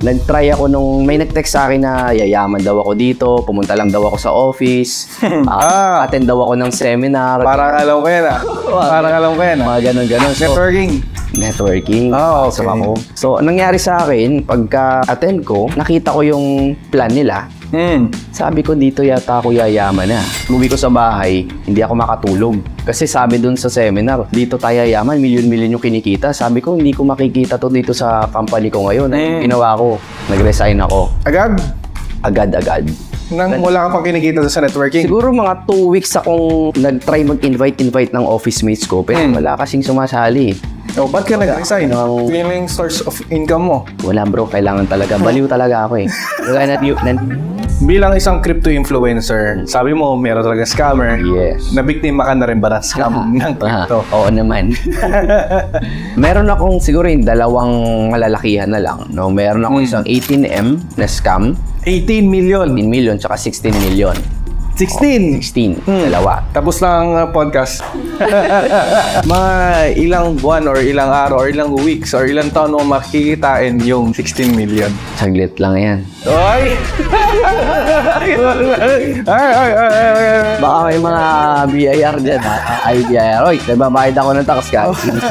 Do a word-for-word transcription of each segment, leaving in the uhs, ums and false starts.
nag-try ako nung may nag-text sa akin na yayaman daw ako dito, pumunta lang daw ako sa office, uh, ah. attend daw ako ng seminar. Parang alam ko yan ah. Parang alam ko yan ah. Mga ganun-ganun. So, networking. Networking. Oh, okay. So, ako. So, nangyari sa akin, pagka-attend ko, nakita ko yung plan nila. Hmm. Sabi ko, dito yata ako yayaman na. Uwi ko sa bahay, hindi ako makatulog. Kasi sabi dun sa seminar, dito tayo yayaman, milyon-milyon yung kinikita. Sabi ko, hindi ko makikita to dito sa company ko ngayon. Hmm. Ginawa ko, nag-resign ako. Agad? Agad-agad. Nang wala ka pang kinikita sa networking? Siguro mga two weeks akong nag-try mag-invite-invite ng office mates ko. Pero hmm. wala kasing sumasali. Oh, ba't ka nag-resign? Ano yung source of income mo? Wala bro, kailangan talaga. Baliw talaga ako eh. Bilang isang crypto influencer, sabi mo meron talaga scammer. Yes. Nabiktima ka na rin ba ng scam ng crypto? Oo naman. Meron akong siguro yung dalawang malalakihan na lang. No? Meron akong hmm. isang eighteen M na scam. eighteen million? eighteen million tsaka sixteen million. sixteen? Oh, sixteen. Hmm. Dalawa. Tapos lang uh, podcast. Mga ilang buwan or ilang araw or ilang weeks or ilang taon mo makikitain yung sixteen million. Saglit lang yan. Oy! ay, ay, ay, ay. Baka may mga B I R dyan ha? Ay, B I R. Oy, nagbabayad ako ng tax ka.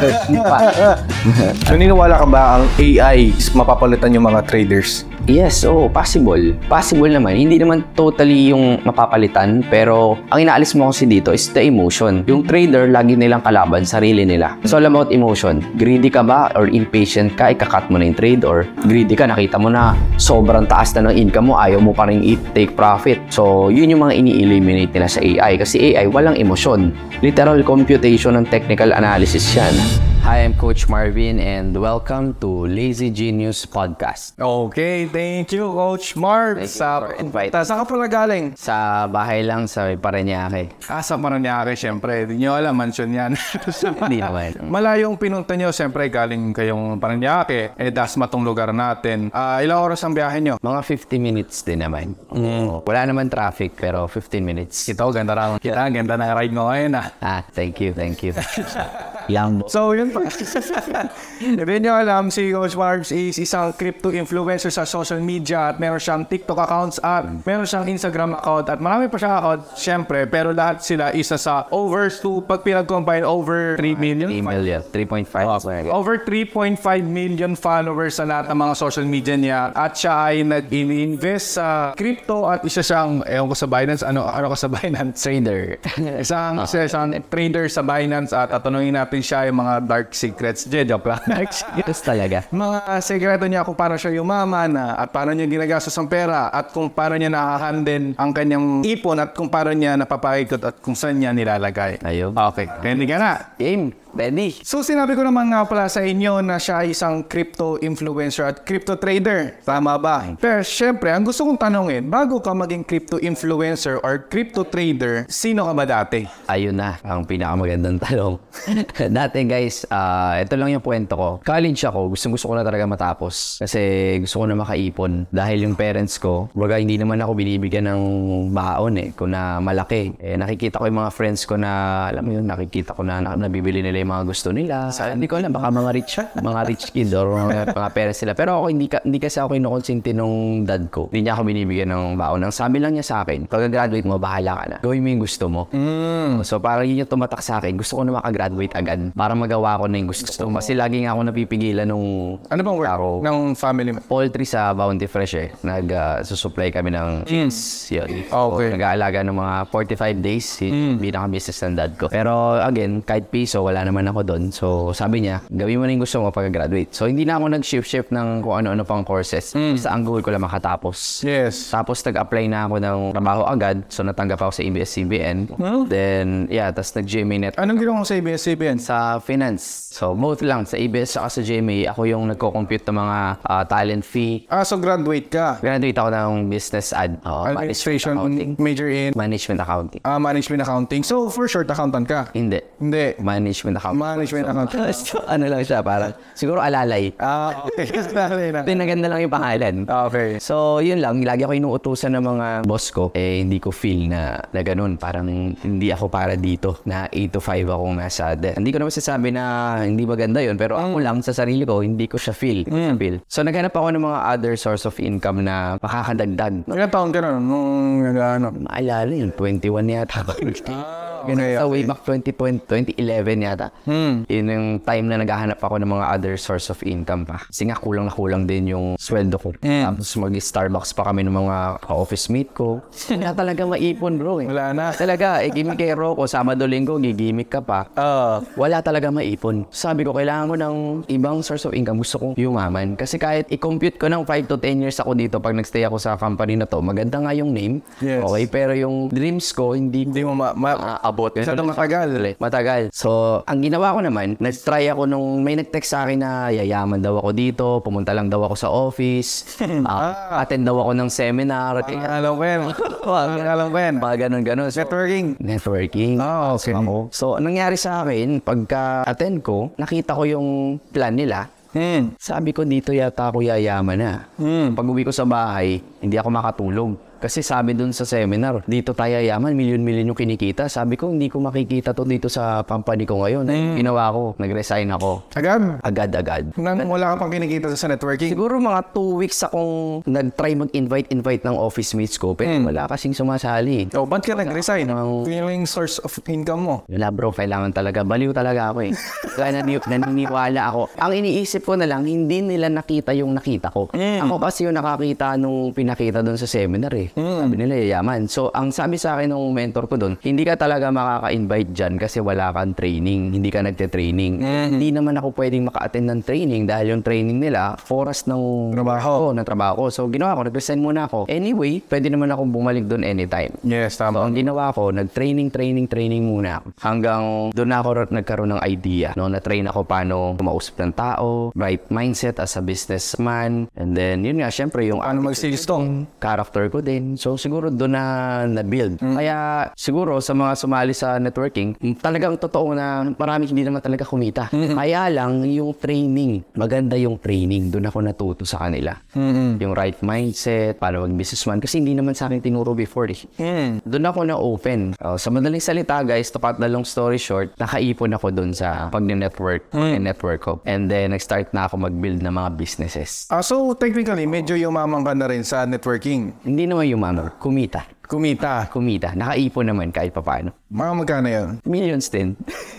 So, niniwala ka ba ang A I mapapalitan yung mga traders? Yes, oh, possible. Possible naman. Hindi naman totally yung mapapalitan, pero ang inaalis mo kasi dito is the emotion. Yung trader, lagi nilang kalaban, sarili nila. It's all about emotion. Greedy ka ba or impatient ka, ikakat mo na yung trade, or greedy ka, nakita mo na sobrang taas na ng income mo, ayaw mo pa rin i-take profit. So, yun yung mga ini-eliminate nila sa A I. Kasi A I, walang emosyon. Literal computation and technical analysis yan. Hi, I'm Coach Marvin and welcome to Lazy Genius Podcast. Okay, thank you, Coach Marv. Thank sa you invite. Saan ka pala galing? Sa bahay lang sa Parañaque. Ah, sa Parañaque, syempre. Hindi nyo alam, mansion yan. Hindi naman. Malayong pinunta nyo, syempre, galing kayong Parañaque. Eh, dasma tong lugar natin. Uh, ilang oras ang biyahe nyo? Mga fifty minutes din naman. Mm. Wala naman traffic, pero fifteen minutes. Ito, ganda raw. Kita, ganda ng ride mo ngayon, ah. Ah, thank you, thank you. Yang. So, yun. Hindi nyo alam, si Coach Marbs is isang crypto influencer sa social media at meron siyang TikTok accounts at meron siyang Instagram account at marami pa siyang account, syempre, pero lahat sila isa sa over to, pag pinag-combine, over three million? three million, three point five. Oh, over three point five million followers sa lahat ng mga social media niya at siya ay nag-invest sa crypto at isa siyang, ewan ko sa Binance, ano, ano ko sa Binance? Trader. isang, oh. isang trader sa Binance at tatanungin natin siya yung mga dark secrets. Je, joke lang. Dark secrets talaga. Mga sekreto niya kung paano siya yumaman at paano niya ginagastos ang pera at kung paano niya nakahanden ang kanyang ipon at kung paano niya napapakikot at kung saan niya nilalagay. Ayun. Okay. Ready ka na? Game. Ready. So, sinabi ko naman nga pala sa inyo na siya ay isang crypto influencer at crypto trader. Tama ba? Pero, syempre, ang gusto kong tanongin, bago ka maging crypto influencer or crypto trader, sino ka ba dati? Ayun na, ang pinakamagandang tanong. Dati guys, uh, ito lang yung kwento ko. College ako, gustong-gusto ko na talaga matapos. Kasi gusto ko na makaipon. Dahil yung parents ko, baga hindi naman ako binibigyan ng baon eh, kung na malaki. Eh, nakikita ko yung mga friends ko na, alam mo yun, nakikita ko na nabibili nila yung mga gusto nila. Sa, hindi ko alam, baka mga rich, mga rich kid or mga, mga parents sila. Pero ako, hindi, ka, hindi kasi ako kinukonsinti nung dad ko. Hindi niya ako binibigyan ng baon. Ang sabi lang niya sa akin, pag graduate mo, bahala ka na. Gawin mo yung gusto mo. Mm. So, parang yun yung tumatak sa akin. Gusto ko na makagraduate agad para magawa ko na yung gusto ko. Kasi lagi nga ako napipigilan nung... Ano bang work ako, ng family mo? Poultry sa Bounty Fresh eh. Nag-susupply uh, kami ng cheese. Mm. Yun. Okay. So, nag-aalaga ng mga forty-five days. Mm. Binaka-business ng dad ko. Pero again, kahit piso, wala naman ako doon. So, sabi niya, gawin mo na yung gusto mo pag-graduate. So, hindi na ako nag-shift-shift ng kung ano-ano pang courses. Mm. Sa ang goal ko lang makatapos. Yes. Tapos, nag-apply na ako ng trabaho agad. So, natanggap ako sa A B S C B N. Hmm? Then, yeah, tapos nag-G M A Net. Anong ginawa mo sa A B S C B N? Sa finance. So, both lang. Sa A B S at sa G M A, ako yung nagko-compute ng mga uh, talent fee. Ah, so graduate ka? Graduate ako ng business ad. Oh, administration, major in? Management accounting. Ah, management accounting. So, for short, accountant ka? Hindi. Hindi. Management accounting. Management accounting. So, ano lang siya, parang, siguro alalay. Ah, okay. Tinaganda lang yung pangalan. Okay. So, yun lang. Lagi ako inuutusan ng mga boss ko. Eh, hindi ko feel na, na ganun. Parang, hindi ako para dito na eight to five akong nasa. Hindi ko naman sasabi na hindi maganda yun, pero ako lang sa sarili ko, hindi ko siya feel. Mm. feel. So, naghanap ako ng mga other source of income na makakadagdag. Ilang taon ka na nung ano? Maalala yun, twenty-one yata. Ah, Ganun okay, sa okay. way back twenty eleven yata. Hmm. Yun yung time na naghahanap ako ng mga other source of income pa. Kasi nga kulang na kulang din yung sweldo ko. Mm. Tapos mag-Starbucks pa kami ng mga ka-office mate ko. Wala talaga maipon bro eh. Wala na. Talaga, eh, gimmick kay Rocco, Sabado Linggo, gigimik ka pa. Ah. Wala talaga maipon. Sabi ko, kailangan ko ng ibang source of income. Gusto kong yumaman. Kasi kahit i-compute ko ng five to ten years ako dito pag nagstay ako sa company na to, maganda nga yung name. Yes. Okay, pero yung dreams ko, hindi Hindi mo ma... ma aabot. Sa itong matagal. Matagal. So, ang ginawa ko naman, nag-try ako nung may nag-text sa akin na yayaman daw ako dito, pumunta lang daw ako sa office, uh, attend daw ako ng seminar. Ang alam ko yan. Ang alam ko yan. Mga ganun-ganun. So, Networking. networking. Ah, okay. Ako. So, anong nangyari sa akin, pagka-attend ko, nakita ko yung plan nila. Hmm. Sabi ko, dito yata ako yayaman na. Hmm. Pag uwi ko sa bahay, hindi ako makatulog. Kasi sabi dun sa seminar, dito tayo yaman, milyon-milyon yung kinikita. Sabi ko, hindi ko makikita to dito sa company ko ngayon. Mm. Ginawa ko, nag-resign ako. Agad? Agad-agad. Nang wala ka pang kinikita sa networking? Siguro mga two weeks akong nag-try mag-invite-invite ng office mates ko, pero Mm. wala kasing sumasali. Oh, ba't ka nag-resign? Ano? Yun yung source of income mo. Wala bro, kailangan talaga. Baliw talaga ako eh. Kaya nani- naniniwala ako. Ang iniisip ko na lang, hindi nila nakita yung nakita ko. Mm. Ako kasi yung nakakita nung pinakita doon sa seminar eh. Mm. Sabi nila, yayaman. So, ang sabi sa akin ng mentor ko doon, hindi ka talaga makaka-invite dyan kasi wala kang training. Hindi ka nagte-training. Mm. Hindi naman ako pwedeng maka-attend ng training dahil yung training nila, oras ng Trabaho. Oh, ng trabaho ko. So, ginawa ko, nag-resign muna ako. Anyway, pwede naman akong bumalik doon anytime. Yes, So, tama. ang ginawa ko, nag-training, training, training muna ako. Hanggang doon ako rin nagkaroon ng idea. No? Na-train ako paano kumausap ng tao, right mindset as a businessman. And then, yun nga, syempre, yung Paano mag-sales tong? character ko din. So, siguro doon na na-build. Kaya, siguro, sa mga sumali sa networking, talagang totoo na marami hindi naman talaga kumita. Kaya lang, yung training, maganda yung training. Doon ako natuto sa kanila. Mm-hmm. Yung right mindset, paano mag-businessman. Kasi hindi naman sa akin tinuro before eh. Mm. Doon ako na-open. Uh, sa madaling salita guys, to cut the long story short, nakaipon ako doon sa pag-network Mm. and network ko. And then, nag-start na ako mag-build ng mga businesses. Ah, so, technically, medyo yumaman ka na rin sa networking. Hindi naman yung mama, kumita. Kumita. Kumita. Nakaipon naman kahit papaano. Mga magkano yun? Millions din.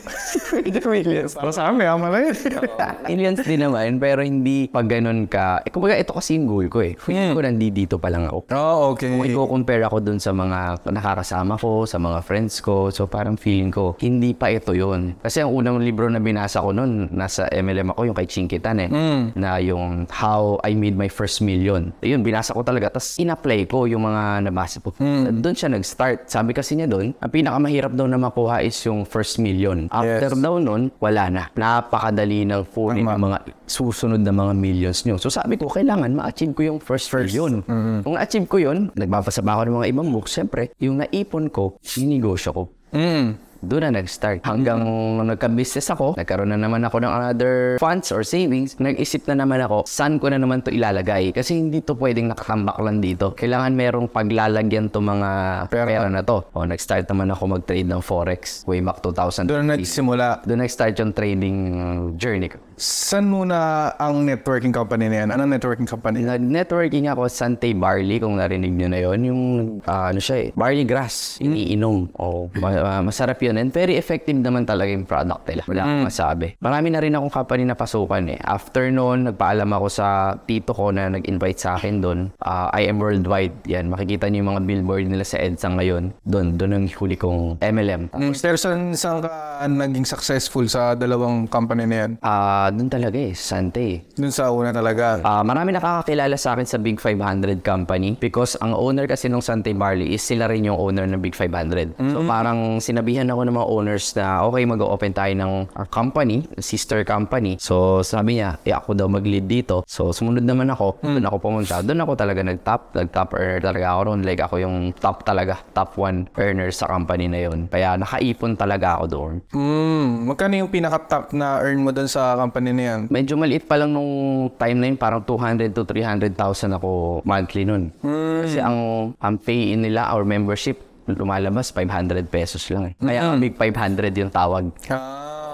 Millions. Para sa amin, yaman na yun. Millions din naman, pero hindi pag ganun ka. Eh, kumbaga, ito kasi yung goal ko eh. Feeling ko nandi dito pa lang ako. Oh, okay. Kung i-compare ako dun sa mga nakakasama ko, sa mga friends ko, so parang feeling ko, hindi pa ito yun. Kasi ang unang libro na binasa ko nun, nasa M L M ako, yung kay Chinkitan eh, Mm. na yung How I Made My First Million. Yun, binasa ko talaga. Tapos in-apply ko yung mga nabasa ko. Mm. Doon siya nag-start. Sabi kasi niya doon, ang pinakamahirap daw na makuha is yung first million. After Yes. daw nun, wala na. Napakadali ng kunin Tama. ng mga susunod na mga millions nyo. So sabi ko, kailangan ma-achieve ko yung first, million. Kung na-achieve ko yun, nagbabasa ba ako ng mga ibang books, syempre, yung naipon ko, ninegosyo ko. Mm. Doon na nag-start. Hanggang nagka-business ako, nagkaroon na naman ako ng another funds or savings, nag-isip na naman ako, saan ko na naman to ilalagay? Kasi hindi to pwedeng nakatambak lang dito. Kailangan merong paglalagyan to mga Pera. pera, na to. O, nag-start naman ako mag-trade ng Forex way back two thousand. Doon na nagsimula. Doon nag-start yung trading journey ko. Saan muna ang networking company na yan? Anong networking company? Nag-networking ako sa Sante Barley, kung narinig nyo na yun. Yung, ah, ano siya eh, barley grass, iniinom. O, ma- ah, masarap yun. And very effective naman talaga yung product nila. Wala akong masabi. Marami na rin akong company na pasukan eh. After noon, nagpaalam ako sa tito ko na nag-invite sa akin doon. Ah, I am worldwide. Yan, makikita niyo yung mga billboard nila sa EDSA ngayon. Doon, doon ang huli kong M L M. Mm. Pero saan, saan ka naging successful sa dalawang company na yan? Ah, doon talaga eh, Sante eh. Doon sa una talaga. Ah, marami nakakakilala sa akin sa Big five hundred company because ang owner kasi ng Sante Barley is sila rin yung owner ng Big five hundred. So parang sinabihan ako ng mga owners na okay, mag-open tayo ng uh, company, sister company. So sabi niya, eh ako daw mag-lead dito. So sumunod naman ako, doon ako pumunta. Doon ako talaga nag-top, nag-top earner talaga ako ron. Like ako yung top talaga, top one earner sa company na yun. Kaya nakaipon talaga ako doon. Mm. Magkano yung pinaka-top na earn mo doon sa company na yan? Medyo maliit pa lang nung time na yun, parang two hundred to three hundred thousand ako monthly nun. Kasi ang, ang pay-in nila or membership, lumalabas five hundred pesos lang eh. Kaya ang big five hundred yung tawag. Ah,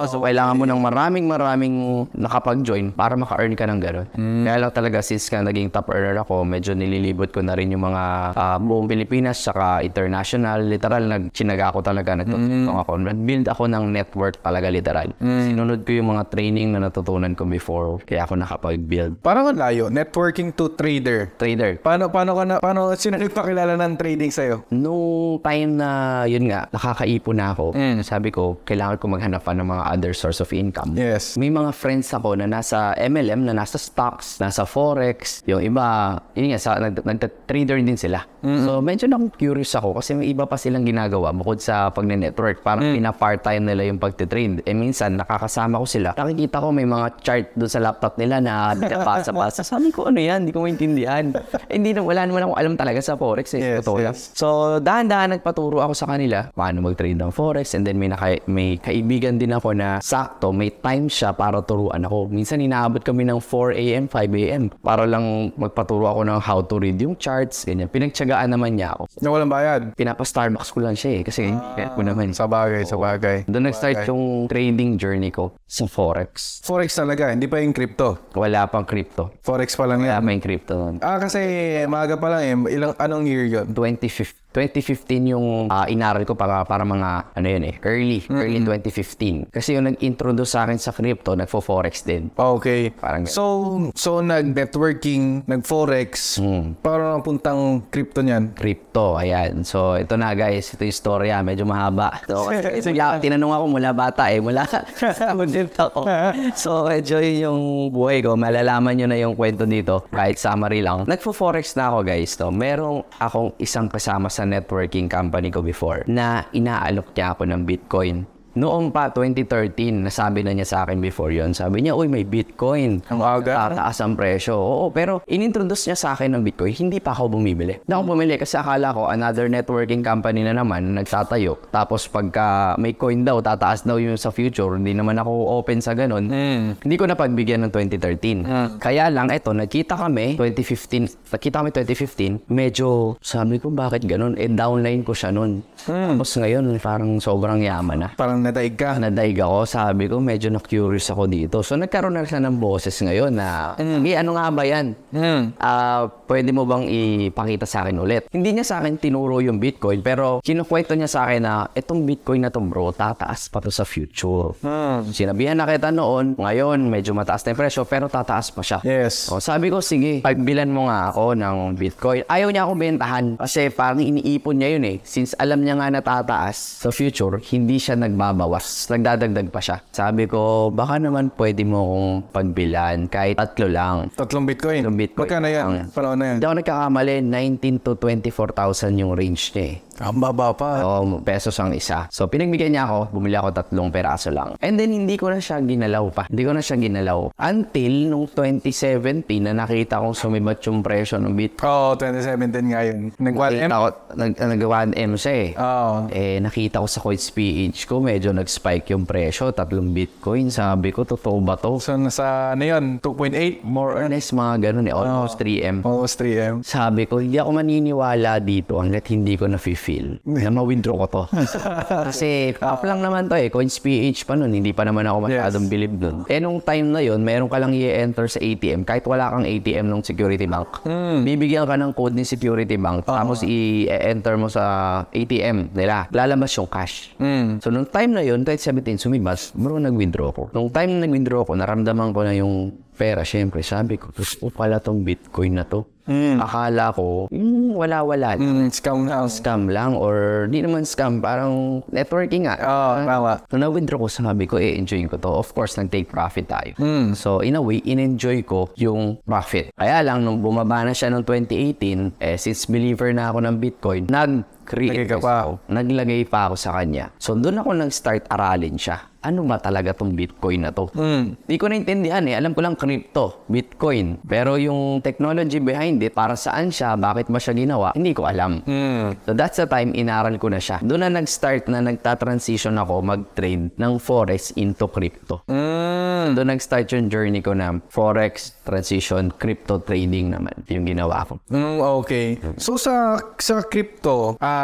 So, kailangan mo ng maraming maraming nakapag-join para maka-earn ka ng gano'n. Mm. Kaya lang talaga, since ka naging top earner ako, medyo nililibot ko na rin yung mga uh, buong Pilipinas saka international. Literal, nag-chinaga ako talaga. Nagtutulong mm. ako. Nag-build ako ng network talaga, literal. Mm. Sinunod ko yung mga training na natutunan ko before. Kaya ako nakapag-build. Parang ang layo. Networking to trader. Trader. Paano, paano ka na, paano, sino nagpakilala ng trading sa'yo? Nung time na, yun nga, nakakaipon na ako, mm. sabi ko, kailangan ko maghanap pa ng mga other source of income. Yes. May mga friends ako na nasa M L M, na nasa stocks, nasa forex, yung iba, yun nga, sa, nag, nagta-trader din sila. Mm-hmm. So, medyo na curious ako kasi may iba pa silang ginagawa bukod sa pag-network. Parang mm. pina-part-time nila yung pag-trade. Eh, minsan, nakakasama ko sila. Nakikita ko may mga chart doon sa laptop nila na pasa-pasa. Sabi ko, ano yan? Hindi ko maintindihan. Eh, hindi na, wala naman ako alam talaga sa forex. Eh. Yes, yes. So, dahan-dahan nagpaturo ako sa kanila paano mag-trade ng forex. And then, may, naka, may kaibigan din ako na sakto, may time siya para turuan ako. Minsan, inaabot kami ng four A M, five A M para lang magpaturo ako ng how to read yung charts. Ganyan. Pinagtsagaan naman niya ako. Na walang bayad? Pinapa-Starbucks ko lang siya eh. Kasi, ah, kaya ko naman. Sa bagay, sa bagay. Doon nag-start yung trading journey ko sa forex. Forex talaga, hindi pa yung crypto? Wala pang crypto. Forex pa lang yan? Wala pa yung crypto. Ah, kasi maaga pa lang eh. Ilang, anong year yun? twenty fifteen yung uh, inaral ko para, para mga, ano yun eh, early, mm-hmm. early twenty fifteen. Kasi yung nag-introduce sa akin sa crypto, nagfo-forex din. Okay. Parang so, so nag-networking, nag-forex, mm. parang puntang crypto niyan? Crypto, ayan. So, ito na guys, ito yung storya, medyo mahaba. So, kasi tinanong ako mula bata eh, mula ako. So, medyo yun yung buhay ko. Malalaman nyo na yung kwento dito, kahit summary lang. Nagfo-forex na ako guys. To. Merong akong isang kasama sa networking company ko before na inaalok niya ako ng Bitcoin. Noong pa twenty thirteen, nasabi na niya sa akin before yon. Sabi niya, uy, may Bitcoin. Ang aga. Tataas ang presyo. Oo, pero inintroduce niya sa akin ng Bitcoin, hindi pa ako bumibili. Hindi ako bumili kasi akala ko another networking company na naman nagtatayo. Tapos pagka may coin daw, tataas daw yung sa future. Hindi naman ako open sa ganun. Mm. Hindi ko na pagbigyan ng twenty thirteen. Mm. Kaya lang, eto, nagkita kami twenty fifteen. Nagkita kami twenty fifteen. Medyo, sabi ko, bakit ganun? Eh, downline ko siya nun. Mm. Tapos ngayon, parang sobrang yaman na. Parang nadaig ka. Nadaig ako. Sabi ko, medyo na-curious ako dito. So, nagkaroon na siya ng boses ngayon na, mm. eh, ano nga ba yan? Mm. Uh, pwede mo bang ipakita sa akin ulit? Hindi niya sa akin tinuro yung Bitcoin, pero kinukwento niya sa akin na, itong Bitcoin na to bro, tataas pa to sa future. Mm. Sinabihan na kita noon, ngayon, medyo mataas na yung presyo, pero tataas pa siya. Yes. So, sabi ko, sige, pagbilan mo nga ako ng Bitcoin. Ayaw niya akong bentahan kasi parang iniipon niya yun eh. Since alam niya nga na tataas sa future, hindi siya nagbabawas. Nagdadagdag pa siya. Sabi ko, baka naman pwede mo kong pagbilan kahit tatlo lang. Tatlong Bitcoin? Tatlong Bitcoin. Magkano yan? Panahon na yan? Hindi ako nagkakamali, nineteen to twenty-four thousand yung range niya eh. Ang baba pa. Oo, pesos ang isa. So, pinagbigyan niya ako, bumili ako tatlong peraso lang. And then, hindi ko na siya ginalaw pa. Hindi ko na siya ginalaw. Until, nung twenty seventeen, na nakita kong sumibat yung presyo ng Bitcoin. Oo, oh, twenty seventeen nga yun. Nag-one M? Nag-one M siya eh. Oo. Eh, nakita ko sa Coins P H ko, medyo nag-spike yung presyo. Tatlong Bitcoin. Sabi ko, totoo ba to? So, nasa, ano yun? two point eight? More or less, mga ganun eh. Almost oh, three M. Almost three M. Sabi ko, hindi ako maniniwala dito hanggat hindi ko na-feel na ma-withdraw ko to. Kasi up lang naman to eh. Coins P H pa nun. Hindi pa naman ako masyadong yes. believe nun. Eh nung time na yun, meron ka lang i-enter sa A T M kahit wala kang A T M ng security bank. Mm. Bibigyan ka ng code ni security bank uh-huh. tapos i-enter mo sa A T M nila. Lalabas yung cash. Mm. So nung time na yun, twenty seventeen, sumibas, bro, nag-withdraw ko. Nung time na nag-withdraw ko, naramdaman ko na yung pera. Siyempre, sabi ko, gusto pala tong Bitcoin na to. Mm. Akala ko, mm, wala-wala. Mm, scam lang. Scam lang or di naman scam, parang networking nga. Oo, oh, tama. Nung na-withdraw ko, sabi ko, eh, enjoy ko to. Of course, nag-take profit tayo. Mm. So, in a way, in-enjoy ko yung profit. Kaya lang, nung bumaba na siya noong twenty eighteen, eh, since believer na ako ng Bitcoin, nag-create ako. Naglagay pa ako sa kanya. So, doon ako nag-start aralin siya. Ano ba talaga tong Bitcoin na to? Mm. Di ko naintindihan eh. Alam ko lang crypto, Bitcoin. Pero yung technology behind it, para saan siya, bakit ba siya ginawa, hindi ko alam. Mm. So that's the time, inaral ko na siya. Doon na nag-start na nagta-transition ako mag-trade ng Forex into crypto. Mm. Doon nag-start yung journey ko na Forex, transition, crypto trading naman. Yung ginawa ko. Mm, okay. So sa sa crypto, um,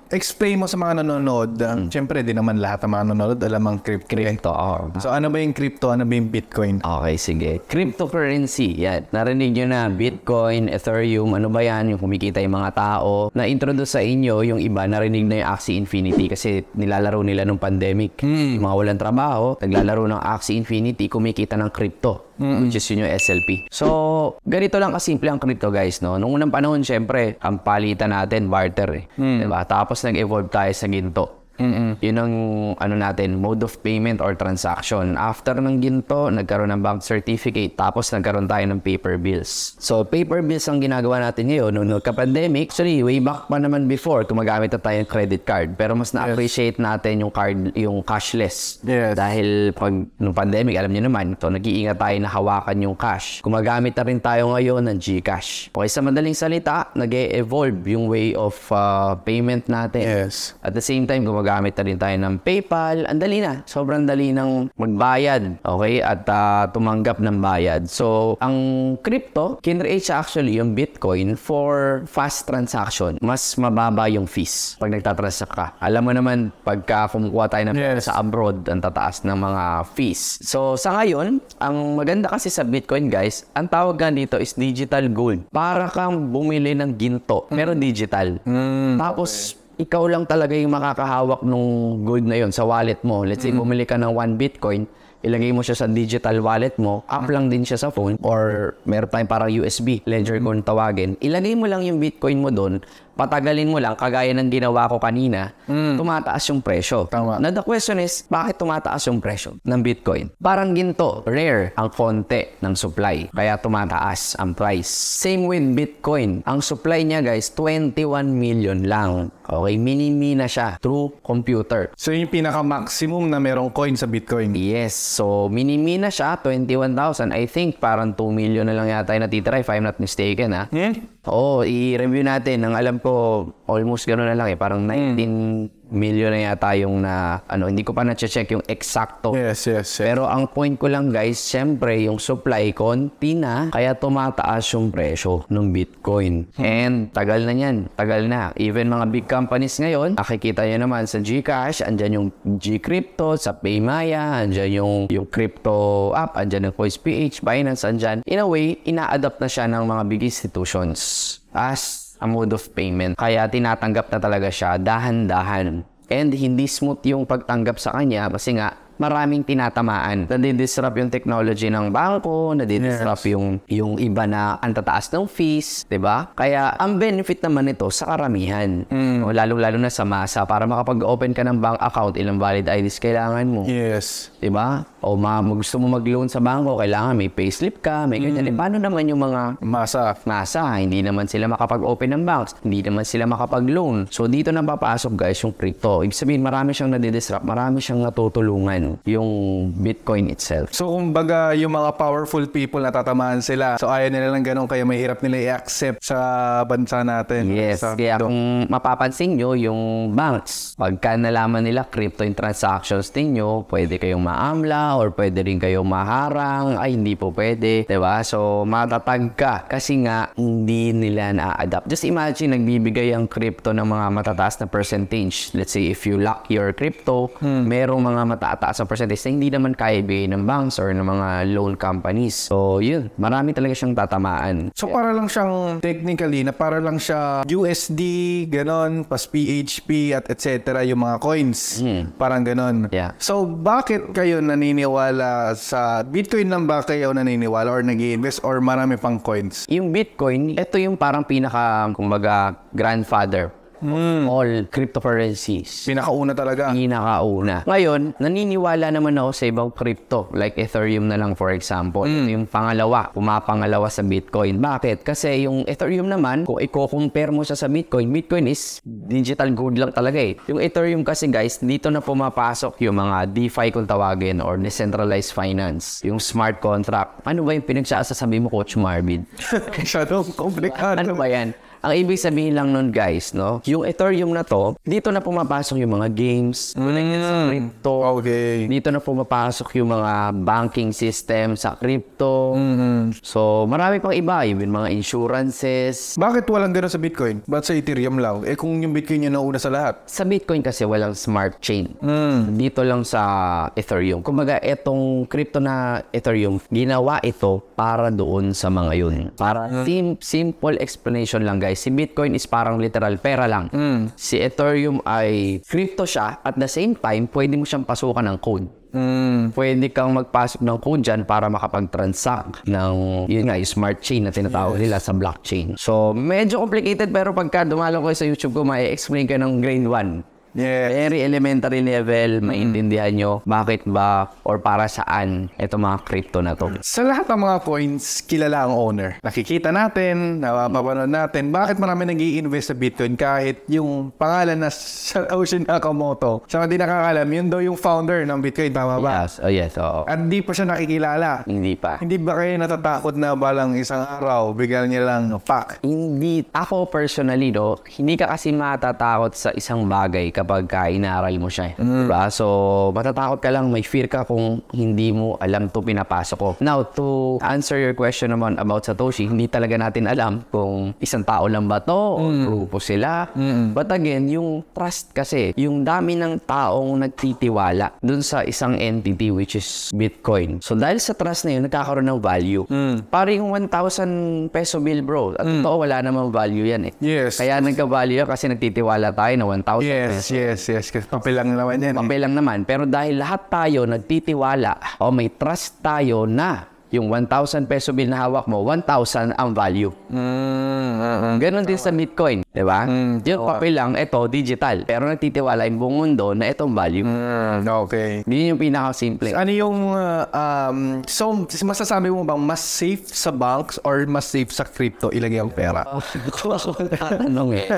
explain mo sa mga nanonood. Uh, Siyempre, di naman lahat ng mga nanonood alam ang crypto. Crypto, oh. So, ano ba yung crypto? Ano ba yung Bitcoin? Okay, sige. Cryptocurrency, yan. Narinig nyo na, Bitcoin, Ethereum, ano ba yan? Yung kumikita yung mga tao. Na-introduce sa inyo, yung iba, narinig na yung Axie Infinity kasi nilalaro nila nung pandemic. Hmm. Yung mga walang trabaho, naglalaro ng Axie Infinity, kumikita ng crypto. Mm-hmm. Which is yun yung S L P. So, ganito lang kasimple ang crypto, guys, no? Nung unang panahon, syempre, ang palitan natin, barter, eh. Mm. Diba? Tapos, nag-evolve tayo sa ginto. Mm-mm. Yun ang ano natin, mode of payment or transaction. After ng ginto, nagkaroon ng bank certificate, tapos nagkaroon tayo ng paper bills. So, paper bills ang ginagawa natin ngayon. Nung nagka-pandemic, actually, way back pa naman before, gumagamit na tayo ng credit card. Pero mas na-appreciate natin yung card, yung cashless. Yes. Dahil pag nung pandemic, alam niyo naman, so, nag-iingat tayo na hawakan yung cash. Gumagamit na rin tayo ngayon ng GCash. Okay, sa madaling salita, nag-e-evolve yung way of uh, payment natin. Yes. At the same time, gumagamit Gamit na rin tayo ng PayPal. Ang dali na. Sobrang dali ng magbayad. Okay? At uh, tumanggap ng bayad. So, ang crypto, kinreate siya actually yung Bitcoin for fast transaction. Mas mababa yung fees pag nagtatransact ka. Alam mo naman, pagka kumukuha tayo ng yes. sa abroad, ang tataas ng mga fees. So, sa ngayon, ang maganda kasi sa Bitcoin, guys, ang tawag nga dito is digital gold. Para kang bumili ng ginto, pero digital. Mm, Tapos, okay. ikaw lang talaga yung makakahawak nung gold na yun sa wallet mo. Let's say, mm. bumili ka ng one Bitcoin, ilagay mo siya sa digital wallet mo, up lang din siya sa phone, or meron tayong parang U S B, ledger kung tawagin. Ilagay mo lang yung Bitcoin mo doon, patagalin mo lang, kagaya ng ginawa ko kanina, mm. tumataas yung presyo. Tama. Now, the question is, bakit tumataas yung presyo ng Bitcoin? Parang ginto, rare ang konti ng supply, kaya tumataas ang price. Same with Bitcoin. Ang supply niya, guys, twenty-one million lang. Okay, mini-mina siya through computer. So, yung pinaka-maximum na merong coin sa Bitcoin? Yes. So, mini-mina siya, twenty-one thousand. I think parang two million na lang yata yung natitira, if I'm not mistaken, ha? Hmm? Oo, i-review natin. Ang alam ko, almost gano'n na lang eh. Parang nineteen million na yata yung na, ano, hindi ko pa na-check yung eksakto. Yes, yes, yes. Pero ang point ko lang, guys, syempre, yung supply, konti na, kaya tumataas yung presyo ng Bitcoin. Hmm. And tagal na yan. Tagal na. Even mga big companies ngayon, nakikita nyo naman sa GCash, andyan yung Gcrypto, sa Paymaya, andyan yung, yung crypto app, andyan yung CoinPH, Binance, andyan. In a way, ina-adapt na siya ng mga big institutions as a mode of payment. Kaya tinatanggap na talaga siya dahan-dahan. And hindi smooth yung pagtanggap sa kanya kasi nga maraming tinatamaan. Nadidisrupt yung technology ng bangko, nadidisrupt yes. yung, yung iba na ang tataas ng fees, diba? Kaya ang benefit naman ito sa karamihan. Mm. O, lalo-lalo na sa masa. Para makapag-open ka ng bank account, ilang valid I Ds kailangan mo. Yes. Diba? O ma gusto mo mag-loan sa bangko, kailangan may payslip ka, may ganyan. Mm. E, paano naman yung mga masa? Masa. Hindi naman sila makapag-open ng banks. Hindi naman sila makapag-loan. So, dito na papasok, guys, yung crypto. Ibig sabihin, marami siyang nadidisrupt. Marami siyang natutulungan yung Bitcoin itself. So, kumbaga, yung mga powerful people natatamaan sila. So, ayaw nila lang ganun, kaya mahirap nila i-accept sa bansa natin. Yes. Sa kaya do- kung mapapansin nyo, yung banks, pagka nalaman nila crypto yung transactions ninyo, pwede kayong maamla or pwede rin kayong maharang. Ay, hindi po pwede. Diba? So, matatag ka kasi nga, hindi nila na-adapt. Just imagine, nagbibigay ang crypto ng mga matataas na percentage. Let's say, if you lock your crypto, hmm. merong mga matataas na percentage na hindi naman kaya ibigay ng banks or ng mga loan companies. So, yun. Marami talaga siyang tatamaan. So, para lang siyang technically na para lang siya U S D, ganon, pas P H P at et cetera yung mga coins. Hmm. Parang ganon. Yeah. So, bakit kayo naniniwala sa Bitcoin lang ba kayo naniniwala or nag-i-invest or marami pang coins? Yung Bitcoin, ito yung parang pinaka, kumbaga, grandfather Hmm. all cryptocurrencies. Pinakauna talaga. Pinakauna. Ngayon, naniniwala naman ako sa ibang crypto, like Ethereum na lang for example. Mm. Yung pangalawa, pumapangalawa sa Bitcoin. Bakit? Kasi yung Ethereum naman, kung i-compare mo siya sa Bitcoin, Bitcoin is digital gold lang talaga eh. Yung Ethereum kasi guys, dito na pumapasok yung mga DeFi kung tawagin or decentralized finance. Yung smart contract. Ano ba yung pinagsasasabi mo, Coach Marvin? Masyadong komplikado. Ano ba yan? Ang ibig sabihin lang nun guys, no? yung Ethereum na to, dito na pumapasok yung mga games, connected sa crypto. Okay. Dito na pumapasok yung mga banking system sa crypto. Mm-hmm. So, marami pang iba. Yung mga insurances. Bakit walang gano'n sa Bitcoin? Ba't sa Ethereum lang? Eh kung yung Bitcoin yung nauna sa lahat. Sa Bitcoin kasi walang smart chain. Mm. Dito lang sa Ethereum. Kumbaga, etong crypto na Ethereum, ginawa ito para doon sa mga yun. Para sim- simple explanation lang, guys. Si Bitcoin is parang literal pera lang. Mm. Si Ethereum ay crypto siya. At the same time, pwede mo siyang pasukan ng code. Mm. Pwede kang magpasok ng code dyan para makapag-transact ng, yun nga, yung smart chain na tinatawag nila sa blockchain. So, medyo complicated pero pagka dumalo ko sa YouTube ko, mai-explain ko ng grade one. Yeah. Very elementary level, maintindihan nyo bakit ba or para saan ito mga crypto na to. Sa lahat ng mga coins, kilala ang owner. Nakikita natin, napapanood natin, bakit marami nag-i-invest sa Bitcoin kahit yung pangalan na Satoshi Nakamoto. Sa mga di nakakalam, yun daw yung founder ng Bitcoin, tama ba? Yes, oh yes, oo. At di pa siya nakikilala. Hindi pa. Hindi ba kayo natatakot na balang isang araw, bigyan niya lang pak? Hindi. Ako personally, no, hindi ka kasi matatakot sa isang bagay kapag ka inaaral mo siya. Mm. Diba? So, matatakot ka lang, may fear ka kung hindi mo alam to pinapasok ko. Now, to answer your question naman about Satoshi, hindi talaga natin alam kung isang tao lang ba to o mm. grupo sila. Mm-mm. But again, yung trust kasi, yung dami ng taong nagtitiwala dun sa isang entity which is Bitcoin. So, dahil sa trust na yun, nagkakaroon ng value. Mm. Parang yung one thousand peso bill, bro. At Mm. totoo, wala namang value yan eh. Yes. Kaya nagka-value yan kasi nagtitiwala tayo na one thousand Yes, pesos. yes, yes. Kasi papel lang naman yan. Eh. Papel lang naman. Pero dahil lahat tayo nagtitiwala o may trust tayo na yung one thousand peso bill na hawak mo, one thousand ang value. Mm, uh, Ganon din sa Bitcoin. Diba? Mm, yung papel lang, ito, digital. Pero nagtitiwala yung buong mundo na itong value. mm, okay. Yun yung pinaka-simple. Ano yung, uh, um, so, masasabi mo bang mas safe sa banks or mas safe sa crypto ilagay ang pera? Kung ako tatanong eh.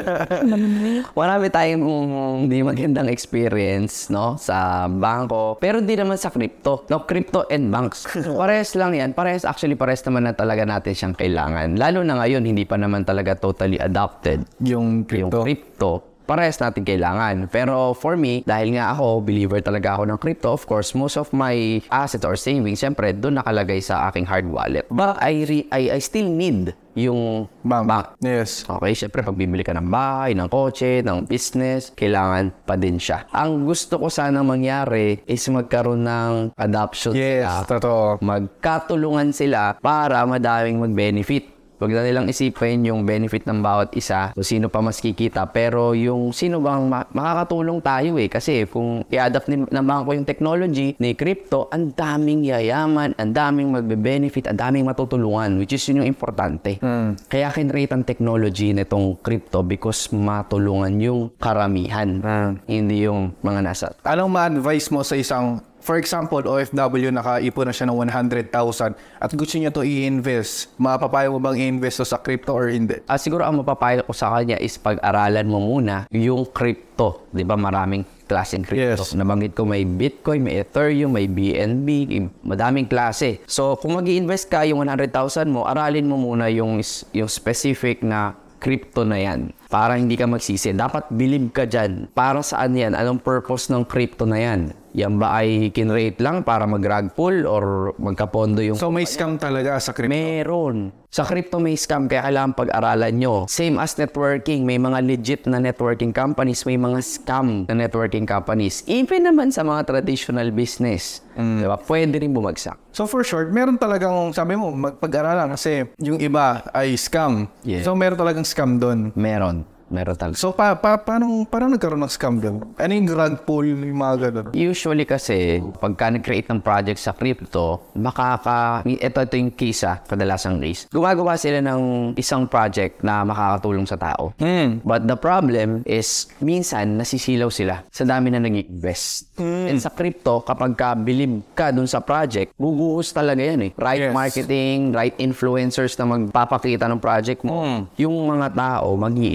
Marami tayong hindi magandang experience, no, sa bangko. Pero hindi naman sa crypto. No, crypto and banks. Parehas lang yan. Parehas, actually, parehas naman na talaga natin siyang kailangan. Lalo na ngayon, hindi pa naman talaga totally adopted. Yung crypto? Yung crypto. Parehas natin kailangan. Pero for me, dahil nga ako, believer talaga ako ng crypto, of course, most of my assets or savings, syempre, doon nakalagay sa aking hard wallet. But I, re- I, I still need yung Bank. bank. Yes. Okay, syempre, pag bibili ka ng bahay, ng kotse, ng business, kailangan pa din siya. Ang gusto ko sana mangyari is magkaroon ng adoption Yes, sila. totoo. Magkatulungan sila para madaming mag-benefit. Huwag na nilang isipin yung benefit ng bawat isa o sino pa mas kikita. Pero yung sino bang ma- makakatulong tayo eh. Kasi kung i-adapt ni- ng bangko yung technology ni crypto, ang daming yayaman, ang daming magbe-benefit, ang daming matutulungan, which is yun yung importante. Mm. Kaya kinrate ang technology nitong crypto because matulungan yung karamihan. Mm. Hindi yung mga nasa. Anong ma-advise mo sa isang, for example, O F W, nakaipon na siya ng one hundred thousand at gusto niya to i-invest, mapapayo mo bang i-invest to sa crypto or hindi? Ah, siguro ang mapapayo ko sa kanya is pag-aralan mo muna yung crypto. Di ba maraming klaseng crypto. Yes. Nabanggit ko may Bitcoin, may Ethereum, may B N B, madaming klase. So kung mag-i-invest ka yung one hundred thousand mo, aralin mo muna yung, yung specific na crypto na yan. Para hindi ka magsisi. Dapat believe ka dyan. Para saan yan? Anong purpose ng crypto na yan? Yan ba ay kinrate lang para mag-rug pull or magkapondo yung... So may scam talaga sa crypto? Meron. Sa crypto may scam kaya kailangan pag-aralan nyo. Same as networking. May mga legit na networking companies. May mga scam na networking companies. Even naman sa mga traditional business. Mm. Diba? Pwede rin bumagsak. So for short, meron talagang, sabi mo, magpag-aralan kasi yung iba ay scam. Yeah. So meron talagang scam doon. Meron. Meron talaga. So pa, pa paano, paano nagkaroon ng scam doon? Ano yung rug pull, yung mga ganun? Usually kasi, pagka nag-create ng project sa crypto, makaka... Ito, ito yung case ah, kadalasang case. Gumagawa sila ng isang project na makakatulong sa tao. Mm. But the problem is, minsan, nasisilaw sila sa dami na nag-invest. Mm. And sa crypto, kapag ka believe ka dun sa project, bubuhos talaga yan eh. Right Yes. marketing, right influencers na magpapakita ng project mo. Mm. Yung mga tao, mag-i-invest.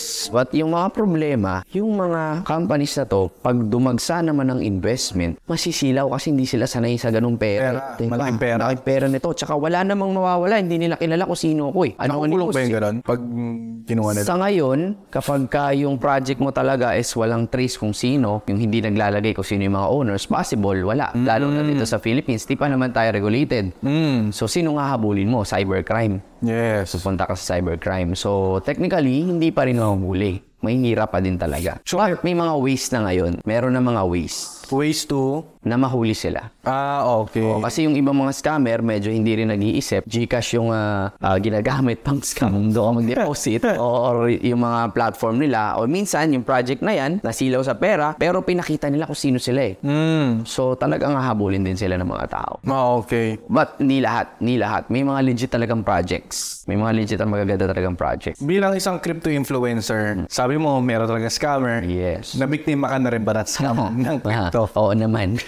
Yes. But yung mga problema, yung mga companies na to, pag dumagsa naman ng investment, masisilaw kasi hindi sila sanay sa ganung pera. Pera. Malaking pera. Malaking pera nito. Tsaka wala namang mawawala. Hindi nila kilala kung sino ko eh. Nakukulong ba yung gano'n? Pag kinuha nila? Sa ngayon, kapag ka yung project mo talaga is walang trace kung sino, yung hindi naglalagay kung sino yung mga owners, possible, wala. Mm. Lalo na dito sa Philippines, di pa naman tayo regulated. Mm. So, sino nga habulin mo? Cybercrime. Yes. Pupunta ka sa cybercrime. So, technically, hindi pa rin mahuli. May hirap pa din talaga. So, But may mga ways na ngayon. Meron na mga ways ways to? na mahuli sila. Ah, okay. O, kasi yung ibang mga scammer, medyo hindi rin nag-iisip. GCash yung uh, uh, ginagamit pang scam. Doon ka mag-deposit. Or yung mga platform nila. O minsan, yung project na yan, nasilaw sa pera, pero pinakita nila kung sino sila eh. Mm. So, talagang hahabulin din sila ng mga tao. Ah, okay. But, ni lahat. Ni lahat. May mga legit talagang projects. May mga legit ang magaganda talagang projects. Bilang isang crypto influencer, sabi mo, meron talaga scammer. Yes. Nabiktima ka na rin ba na scam ng crypto? Oo naman.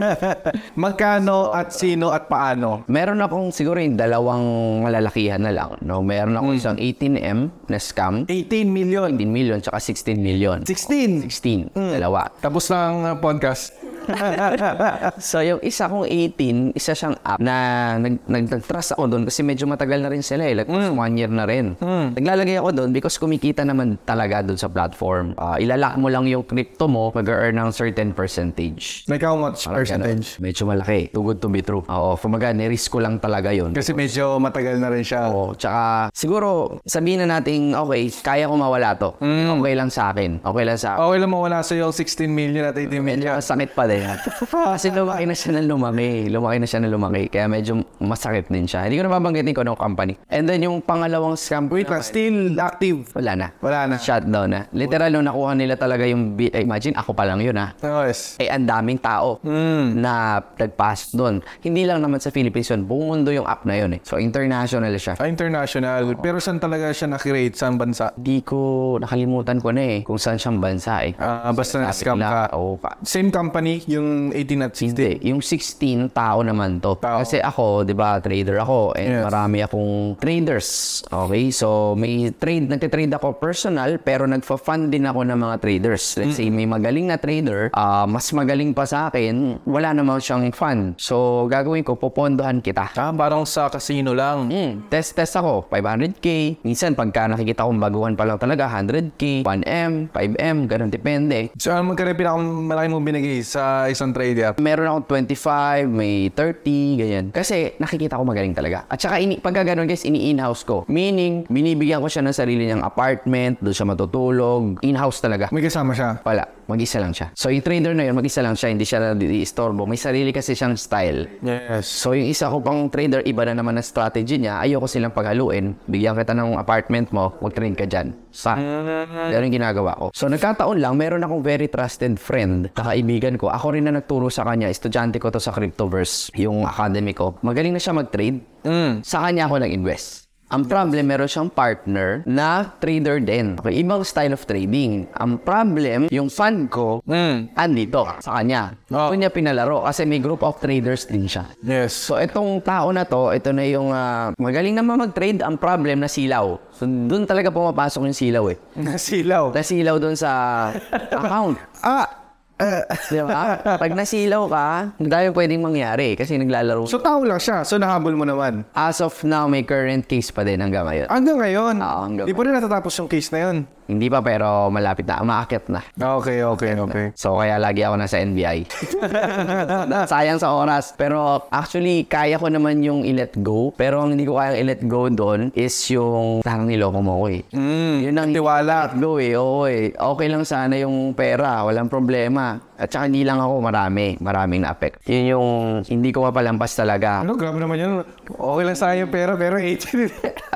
Magkano at sino at paano? Meron akong siguro yung dalawang malalakihan na lang. No? Meron akong Hmm. isang eighteen M na scam. eighteen million. eighteen million tsaka sixteen million. sixteen. sixteen. Hmm. Dalawa. Tapos ng uh, podcast. So, yung isa kong eighteen, isa siyang app na nag, nag, nag-trust ako doon kasi medyo matagal na rin sila eh. Like, Mm. one year na rin. Mm. Naglalagay ako doon because kumikita naman talaga doon sa platform. Uh, ilalak mo lang yung crypto mo, mag-earn ng certain percentage. Like how much Parang percentage? ganun. Medyo malaki. Too good to be true. Oo, kumaga, ni-risk ko lang talaga yun. Kasi medyo matagal na rin siya. Oo, tsaka siguro sabihin na natin, okay, kaya ko mawala to. Mm. Okay lang sa akin. Okay lang sa akin. Okay lang mawala sa yung sixteen million at eighteen million. Medyo sakit pa din. Kasi lumaki na siya ng lumaki. Lumaki na siya ng lumaki. Kaya medyo masakit din siya. Hindi ko na babanggitin ko ng company. And then yung pangalawang scam. Wait lang, still active. Wala na. Wala na. Shutdown na. Literal, nung nakuha nila talaga yung... bi- eh, imagine, ako pa lang yun ha. Yes. Eh, ang daming tao Mm. na nagpass doon. Hindi lang naman sa Philippines yun. Buong mundo yung app na yun eh. So, international siya. Ah, international. Pero saan talaga siya nakirate? Saan bansa? Di ko nakalimutan ko na eh kung saan siyang bansa eh. Ah, basta na-scam Na- ka. Oo ka. Same company, yung eighteen at sixteen. Hindi. Yung sixteen, tao naman to. Tao. Kasi ako, di ba, trader ako. And Yes. marami akong traders. Okay? So, may trade, nagtitrade ako personal, pero nagfa-fund din ako ng mga traders. Let's say, may magaling na trader, ah, mas magaling pa sa akin, wala naman siyang fund. So, gagawin ko, popondohan kita. Ah, parang sa casino lang. Mm, test-test ako, five hundred K. Minsan, pagka nakikita kong baguhan pa lang talaga, one hundred K, one M, five M, ganun, depende. So, ano magkano yung pinakamalaki mong binigay sa isang trader? Meron akong twenty-five, may thirty, ganyan. Kasi nakikita ko magaling talaga. At saka, ini, pagka ganun guys, ini-in-house ko. Meaning, binibigyan ko siya ng sarili niyang apartment, doon siya matutulog. In-house talaga. May kasama siya. Wala. Mag-isa lang siya. So, yung trader na yun, mag-isa lang siya. Hindi siya na-istorbo. May sarili kasi siyang style. Yes. So, yung isa ko pang trader, iba na naman ang strategy niya. Ayoko silang paghaluin. Bigyan kita ng apartment mo, mag-train ka dyan. Sa. Pero yung ginagawa ko. So, nagkataon lang, meron akong very trusted friend, kakaibigan ko. Ako rin na nagturo sa kanya. Estudyante ko to sa Cryptoverse, yung academy ko. Magaling na siya mag-trade. Mm. Sa kanya ako nag-invest. Ang problem, meron siyang partner na trader din. Okay, ibang style of trading. Ang problem, yung fund ko, Mm. andito sa kanya. Oh. Doon niya pinalaro kasi may group of traders din siya. Yes. So, itong tao na to, ito na yung ah, magaling naman mag-trade. Ang problem na silaw. So, doon talaga pumapasok yung silaw eh. Nasilaw. Nasilaw doon sa account. Ah! Di ba? Pag nasilaw ka, ang dami pwedeng mangyari kasi naglalaro. So, tao lang siya. So, nahabol mo naman. As of now, may current case pa din hanggang ngayon. Hanggang ngayon. Oo, hanggang Di pa rin natatapos yung case na yun. Hindi pa pero malapit na. Umaakit na. Okay, okay, okay. So, kaya lagi ako nasa N B I. Sayang sa oras. Pero actually, kaya ko naman yung i-let go. Pero ang hindi ko kayang i-let go doon is yung tarang niloko mo ko eh. Mm, Yun ang tiwala. let go eh. Oo eh. Okay lang sana yung pera. Walang problema. At saka hindi lang ako marami. Maraming na-affect. Yun yung hindi ko mapalampas talaga. Ano, grabe naman yun. Okay lang sa yung pera, pero eighteen.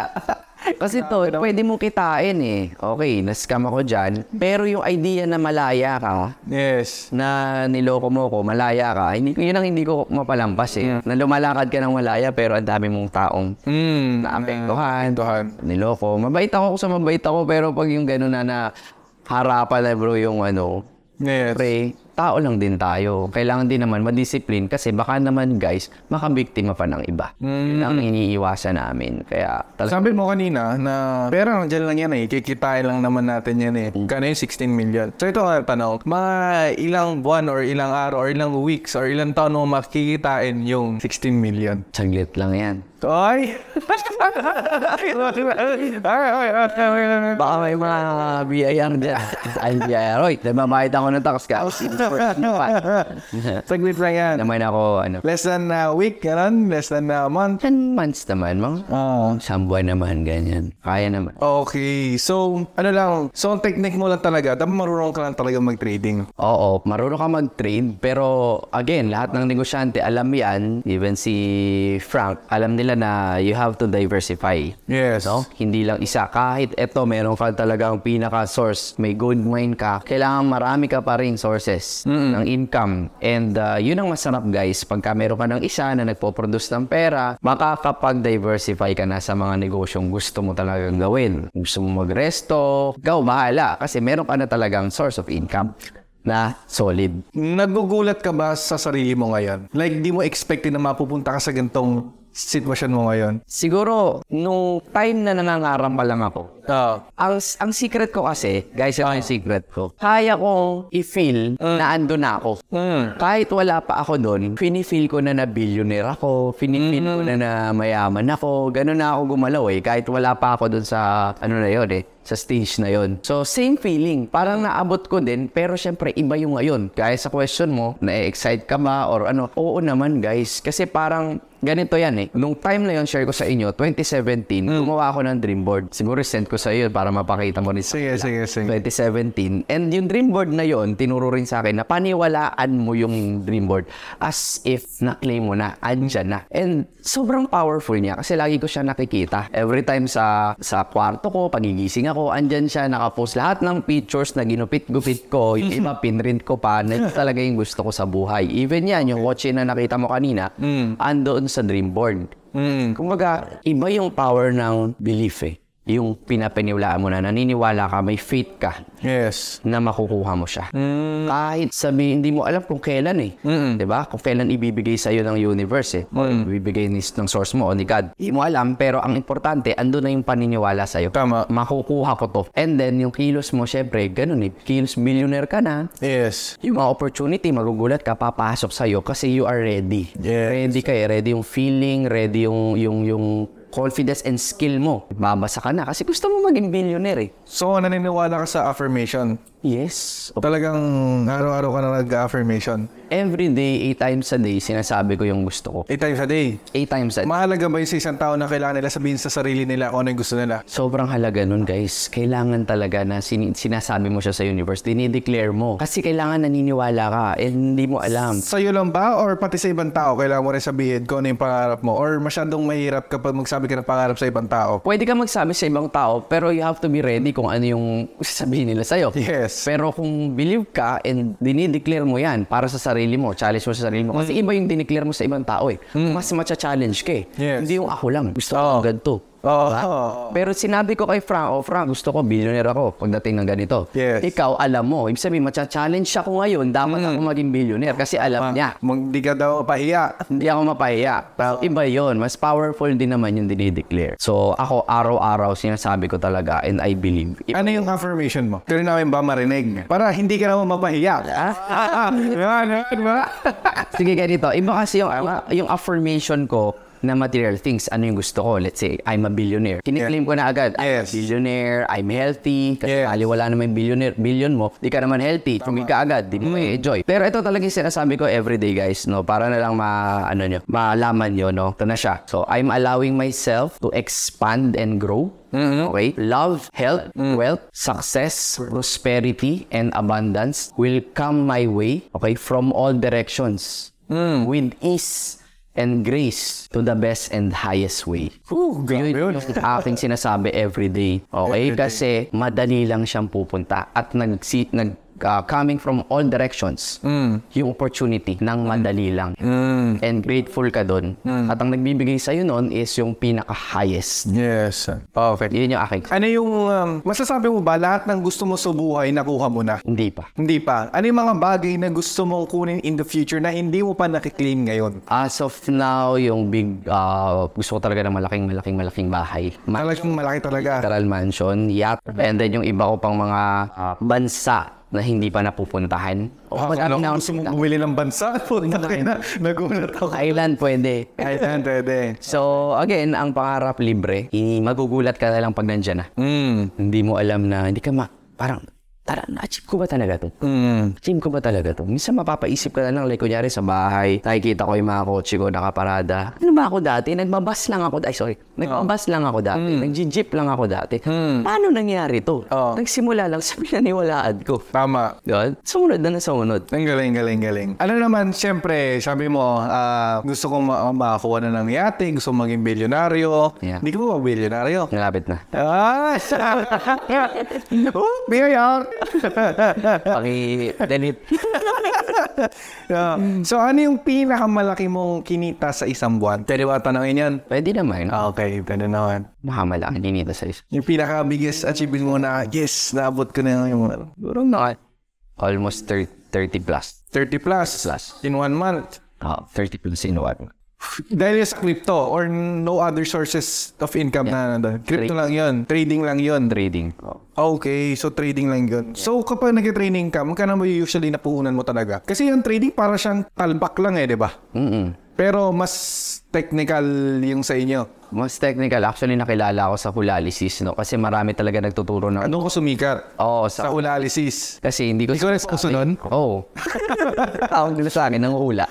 Kasi to, pwede mo kitain eh. Okay, na-scam ako dyan. Pero yung idea na malaya ka, Yes. na niloko mo ko, malaya ka, hindi, yun ang hindi ko mapalampas eh. Na lumalakad ka ng malaya pero ang dami mong taong Mm, naapektuhan, Tuhan. niloko. Mabait ako sa mabait ako pero pag yung gano'n na na harapan na bro yung ano, Yes. pre, tao lang din tayo. Kailangan din naman madisiplin kasi baka naman guys, makabiktima pa ng iba. Mm. Yun ang iniiwasan namin. Kaya talaga. Sabi mo kanina na pera nandiyan lang yan eh. Kikitain lang naman natin yan eh. Kano yung sixteen million. So ito ang tanong, mga ilang buwan or ilang araw or ilang weeks or ilang taon mo makikitain yung sixteen million? Saglit lang yan. Ay! Baka may mga B I R dyan. Ay, B I R. Oy, namamayad ako ng tax ka. Saglit lang yan. Naman ako, ano. Less than a week, gano'n? Less than a month? ten months naman, mga. Oo. Isang buwan naman, ganyan. Kaya naman. Okay. So, ano lang. So, ang technique mo lang talaga, dapat marunong ka lang talaga mag-trading. Oo, marunong ka mag-trade. Pero, again, lahat ng negosyante, alam yan. Even si Frank, alam nila na you have to diversify. Yes. No? Hindi lang isa. Kahit eto, meron ka talagang pinaka-source, may gold mine ka, kailangan marami ka pa rin sources Mm-mm. ng income. And uh, yun ang masarap guys, pagka meron ka ng isa na nagpo-produce ng pera, makakapag-diversify ka na sa mga negosyong gusto mo talagang gawin. Gusto mo magresto, ikaw bahala kasi meron ka na talagang source of income na solid. Nagugulat ka ba sa sarili mo ngayon? Like, di mo expected na mapupunta ka sa gantong sitwasyon mo ngayon? Siguro, nung time na nangangarap pa lang ako, Uh, ang, ang secret ko kasi, guys, ito yung secret ko, kaya kong i-feel mm. na ando na ako. Mm. Kahit wala pa ako doon, fini-feel ko na na billionaire ako, fini-feel mm. ko na na mayaman ako, ganun na ako gumalaw eh, kahit wala pa ako doon sa, ano na yun eh, sa stage na yon. So, same feeling. Parang naabot ko din, pero syempre, iba yung ngayon. Kaya sa question mo, na-excite ka ba or ano? Oo naman, guys. Kasi parang, ganito yan eh. Nung time na yon share ko sa inyo, twenty seventeen, mm. gumawa ako ng dream board. Siguro send ko sa iyo para mapakita mo rin sa sige, sige, sige. twenty seventeen. And yung dream board na yon, tinuro rin sa akin na paniwalaan mo yung dream board as if na-claim mo na, andyan na. And sobrang powerful niya kasi lagi ko siya nakikita. Every time sa sa kwarto ko, pagigising ako, andyan siya, nakapost lahat ng pictures na ginupit-gupit ko, yung iba pinrint ko pa, na talaga yung gusto ko sa buhay. Even yan, yung watch na nakita mo kanina, mm. andoon sa dream board. Mm. Kumbaga, iba yung power ng belief eh. Yung pinapaniwalaan mo na, naniniwala ka, may faith ka. Yes. Na makukuha mo siya. Mm. Kahit sabi, hindi mo alam kung kailan eh. Mm-mm. Diba? Kung kailan ibibigay sa'yo ng universe eh. Mm. Ibibigay ng source mo o ni God. Hindi mo alam, pero ang importante, ando na yung paniniwala sa'yo. Tama. Makukuha ko to. And then, yung kilos mo, syempre, ganun eh. Kilos millionaire ka na. Yes. Yung mga opportunity, magugulat ka, papasok sa'yo kasi you are ready. Yes. Ready ka eh. Ready yung feeling, ready yung, yung, yung confidence and skill mo. Babasa ka na kasi gusto mo maging billionaire eh. So, naniniwala ka sa affirmation? Yes. Talagang araw-araw ka na nag-affirmation? Every day, eight times a day, sinasabi ko yung gusto ko. Eight times a day? Eight times a day. Mahalaga ba yung sa isang tao na kailangan nila sabihin sa sarili nila kung ano yung gusto nila? Sobrang halaga nun, guys. Kailangan talaga na sin- sinasabi mo siya sa universe. Dinideclare mo. Kasi kailangan naniniwala ka and hindi mo alam. Sa'yo lang ba? Or pati sa ibang tao, kailangan mo rin sabihin kung ano yung pangarap mo? Or masyadong mahirap kapag magsabi ka ng pangarap sa ibang tao? Pwede ka magsabi sa ibang tao, pero you have to be ready kung ano yung sasabihin nila sa'yo. Yes. Pero kung believe ka and dinideclare mo yan para sa sarili mo, challenge mo sa sarili mo. Kasi mm. iba yung dineclare mo sa ibang tao eh. Mm. Mas matcha-challenge ka eh. Yes. Hindi yung ako lang. Gusto ko oh. ganito. Oh. Oh. Pero sinabi ko kay Frank, oh Frank, gusto ko, billionaire ako pagdating ng ganito. Yes. Ikaw, alam mo. Ibig sabihin, matcha-challenge siya ko ngayon. Dapat mm. ako maging billionaire kasi alam Ma, niya. Hindi ka daw mapahiya. Hindi ako mapahiya. Pero iba yon. Mas powerful din naman yung dinideclare. So, ako, araw-araw, sinasabi ko talaga and I believe. Ano yung affirmation mo? Tuloy namin ba marinig? Para hindi ka naman mapahiya. Ah? Sige, ganito. Iba kasi yung, yung affirmation ko na material things, ano yung gusto ko. Let's say, I'm a billionaire. Kiniklaim ko na agad, I'm yes. a billionaire, I'm healthy. Kasi yes. kali wala naman yung billionaire, billion mo, di ka naman healthy. Tunggi ka agad, di mo mm. enjoy. Pero ito talaga yung sinasabi ko everyday, guys, no? Para na lang ma, ano nyo, malaman nyo, no? Ito na siya. So, I'm allowing myself to expand and grow. Mm-hmm. Okay? Love, health, mm. wealth, success, prosperity, and abundance will come my way, okay, from all directions. Mm. With ease and grace to the best and highest way. Ooh, grabe yun. Yun yung aking sinasabi every day. Okay? Every day. Kasi madali lang siyang pupunta. At nag, si, nag uh, coming from all directions, Mm. yung opportunity ng madali lang. Mm. And grateful ka doon. At ang nagbibigay sa'yo nun is yung pinaka-highest. Yes. Okay. Yun yung aking. Ano yung, um, masasabi mo ba, lahat ng gusto mo sa buhay, nakuha mo na? Hindi pa. Hindi pa. Ano yung mga bagay na gusto mong kunin in the future na hindi mo pa nakiklaim ngayon? As of now, yung big, uh, gusto ko talaga ng malaking, malaking, malaking bahay. Ma- Talagang malaki talaga. Literal mansion, yacht, and then yung iba ko pang mga uh, bansa na hindi pa napupuntahan. O, Ah, madami ano, na gusto akong mong bumili ng bansa? Punta kayo na. Nagulat ako. Island pwede. Ay, pwede. So, again, ang pangarap libre, i- magugulat ka na lang pag nandyan na. Mm. Hindi mo alam na, hindi ka ma... Parang, tara, na-achieve ko ba talaga to? Mm. Achieve ko ba talaga to? Minsan mapapaisip ka na lang, like, kunyari sa bahay, nakikita ko yung mga kotse ko nakaparada. Ano ba ako dati? Nagbabas lang ako, ay sorry, nagbabas lang ako dati. Mm. Nag-jeep lang ako dati. Mm. Paano nangyari to? Oh. Nagsimula lang sa pinaniwalaan ko. Tama. Diba? Sumunod na na sumunod. Ang galing, galing, galing. Ano naman, siyempre, sabi mo, ah, gusto kong ma- makakuha na ng yate, gusto kong maging bilyonaryo. Yeah. Hindi ko ba bilyonaryo? Nalapit na. Ah! Oh, mayor! Paki-delete. Yeah. So, ano yung pinakamalaki mong kinita sa isang buwan? Pwede ba tanongin yan? Pwede naman. Ah, okay, pwede naman. Mahamala ang dinito sa isa. Yung pinaka-biggest achievement mo na, yes, naabot ko na yung Siguro na almost thirty plus. thirty plus, Plus. in one month. Ah, thirty plus in one. Dahil sa crypto or no other sources of income na nandun. Crypto lang yun. Trading lang yun. Trading. Oh. Okay, so trading lang yun. So kapag nag-training ka, magkano mo usually napuhunan mo talaga? Kasi yung trading para siyang talbak lang eh, di ba? Mm-mm. Pero mas technical yung sa inyo. Mas technical. Actually, nakilala ako sa Hulalysis, no? Kasi marami talaga nagtuturo ng... Ano ko sumikat? Oo, Sa sa... Hulalysis. Kasi hindi ko... Ikaw nagsuso nun? Oo. Tawag nila sa akin ng hula.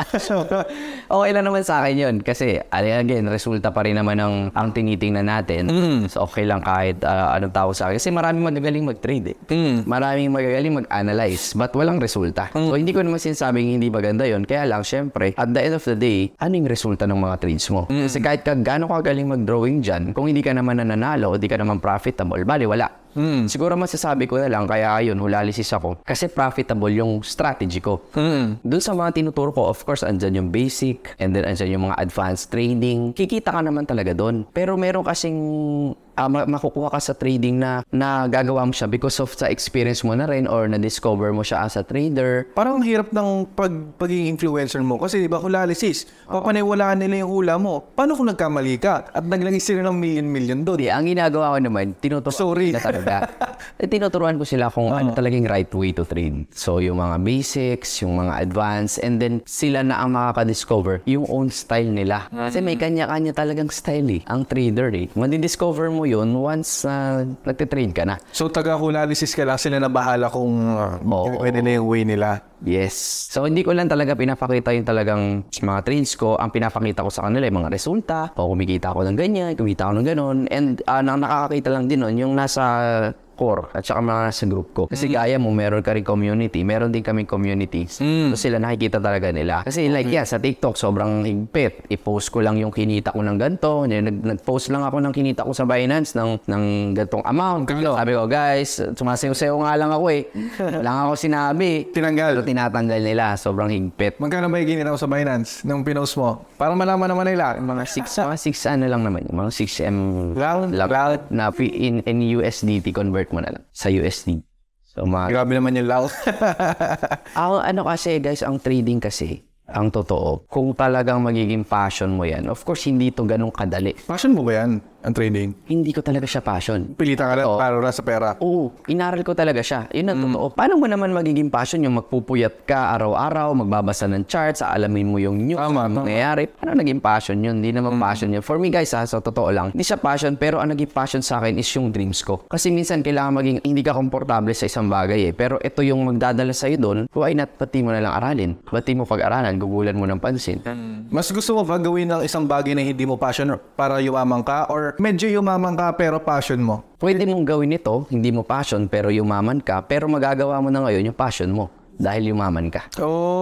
Okay lang naman sa akin yun. Kasi, again, resulta pa rin naman ng ang tinitingnan natin. Mm. So, okay lang kahit uh, anong tawag sa akin. Kasi maraming magagaling mag-trade eh. Mm. Maraming magagaling mag-analyze. But walang resulta. So, hindi ko naman sinasabing hindi maganda yun. Kaya lang, syempre, at the end of the day, ano yung resulta ng mga trades mo? Kasi kahit ka gaano kagaling mag-drawing dyan, kung hindi ka naman nananalo, hindi ka naman profitable, bali wala. Mm. Siguro masasabi ko na lang, kaya yun, Hulalysis ako. Kasi profitable yung strategy ko. Mm. Doon sa mga tinuturo ko, of course, andyan yung basic, and then andyan yung mga advanced trading. Kikita ka naman talaga doon. Pero meron kasing uh, makukuha ka sa trading na, na gagawa mo siya because of sa experience mo na rin or na-discover mo siya as a trader. Parang ang hirap ng pag, pagiging influencer mo. Kasi di ba, Hulalysis, papaniwalaan nila yung hula mo. Paano kung nagkamali ka at naglagay sila ng million-million doon? Di, ang ginagawa ko naman, tinuturuan Sorry. na talaga. eh, tinuturuan ko sila kung ano talagang right way to trade. So, yung mga basics, yung mga advanced, and then sila na ang makaka-discover yung own style nila. Kasi may kanya-kanya talagang style eh. Ang trader eh. Madi-discover mo yun once uh, nagtitrade ka na. So, taga-Hulalysis ka lang, sila na bahala kung uh, Oo. pwede na yung way nila. Yes. So, hindi ko lang talaga pinapakita yung talagang mga trades ko. Ang pinapakita ko sa kanila yung mga resulta. O kumikita ako ng ganyan, kumikita ako ng ganon. And uh, nang nakakakita lang din nun, yung nasa core at saka mga nasa group ko. Kasi gaya mo, meron ka rin community. Meron din kaming community. Mm. So, sila nakikita talaga nila. Kasi like, yeah, sa TikTok, sobrang higpit. I-post ko lang yung kinita ko ng ganito. Nag- Nag-post lang ako ng kinita ko sa Binance ng, ng gantong amount. Kalo. Sabi ko, guys, sumasayo-sayo nga lang ako eh. Wala nga ako sinabi. Tinanggal. So, tinatanggal nila. Sobrang higpit. Magkano ba yung kinita mo sa Binance nung pinost mo? Para malaman naman nila. Mga six, mga six ano lang naman. Mga six M Round, lang. round. Na in, in U S D T, convert mo na lang sa U S D. So, mga... Grabe naman yung lao. Ang ano kasi, guys, ang trading kasi, ang totoo, kung talagang magiging passion mo yan, of course, hindi ito ganun kadali. Passion mo ba yan, ang trading? Hindi ko talaga siya passion. Pilitan ka lang Oo. para lang sa pera. Oo, inaral ko talaga siya. Yun ang totoo. Paano mo naman magiging passion yung magpupuyat ka araw-araw, magbabasa ng charts, alamin mo yung news, Tama, ano tama. nangyayari. Paano naging passion yun? Hindi naman passion yun. For me guys, ha, sa totoo lang, hindi siya passion, pero ang naging passion sa akin is yung dreams ko. Kasi minsan kailangan maging, hindi ka komportable sa isang bagay eh. Pero ito yung magdadala sa'yo doon, why not, pati mo na lang aralin. Pati mo pag-aralan, gugulan mo ng pansin. Mas gusto mo ba gawin ng isang bagay na hindi mo passion para yumaman ka? Or medyo yumaman ka pero passion mo? Pwede mong gawin ito, hindi mo passion, pero yumaman ka, pero magagawa mo na ngayon yung passion mo. dahil yumaman ka.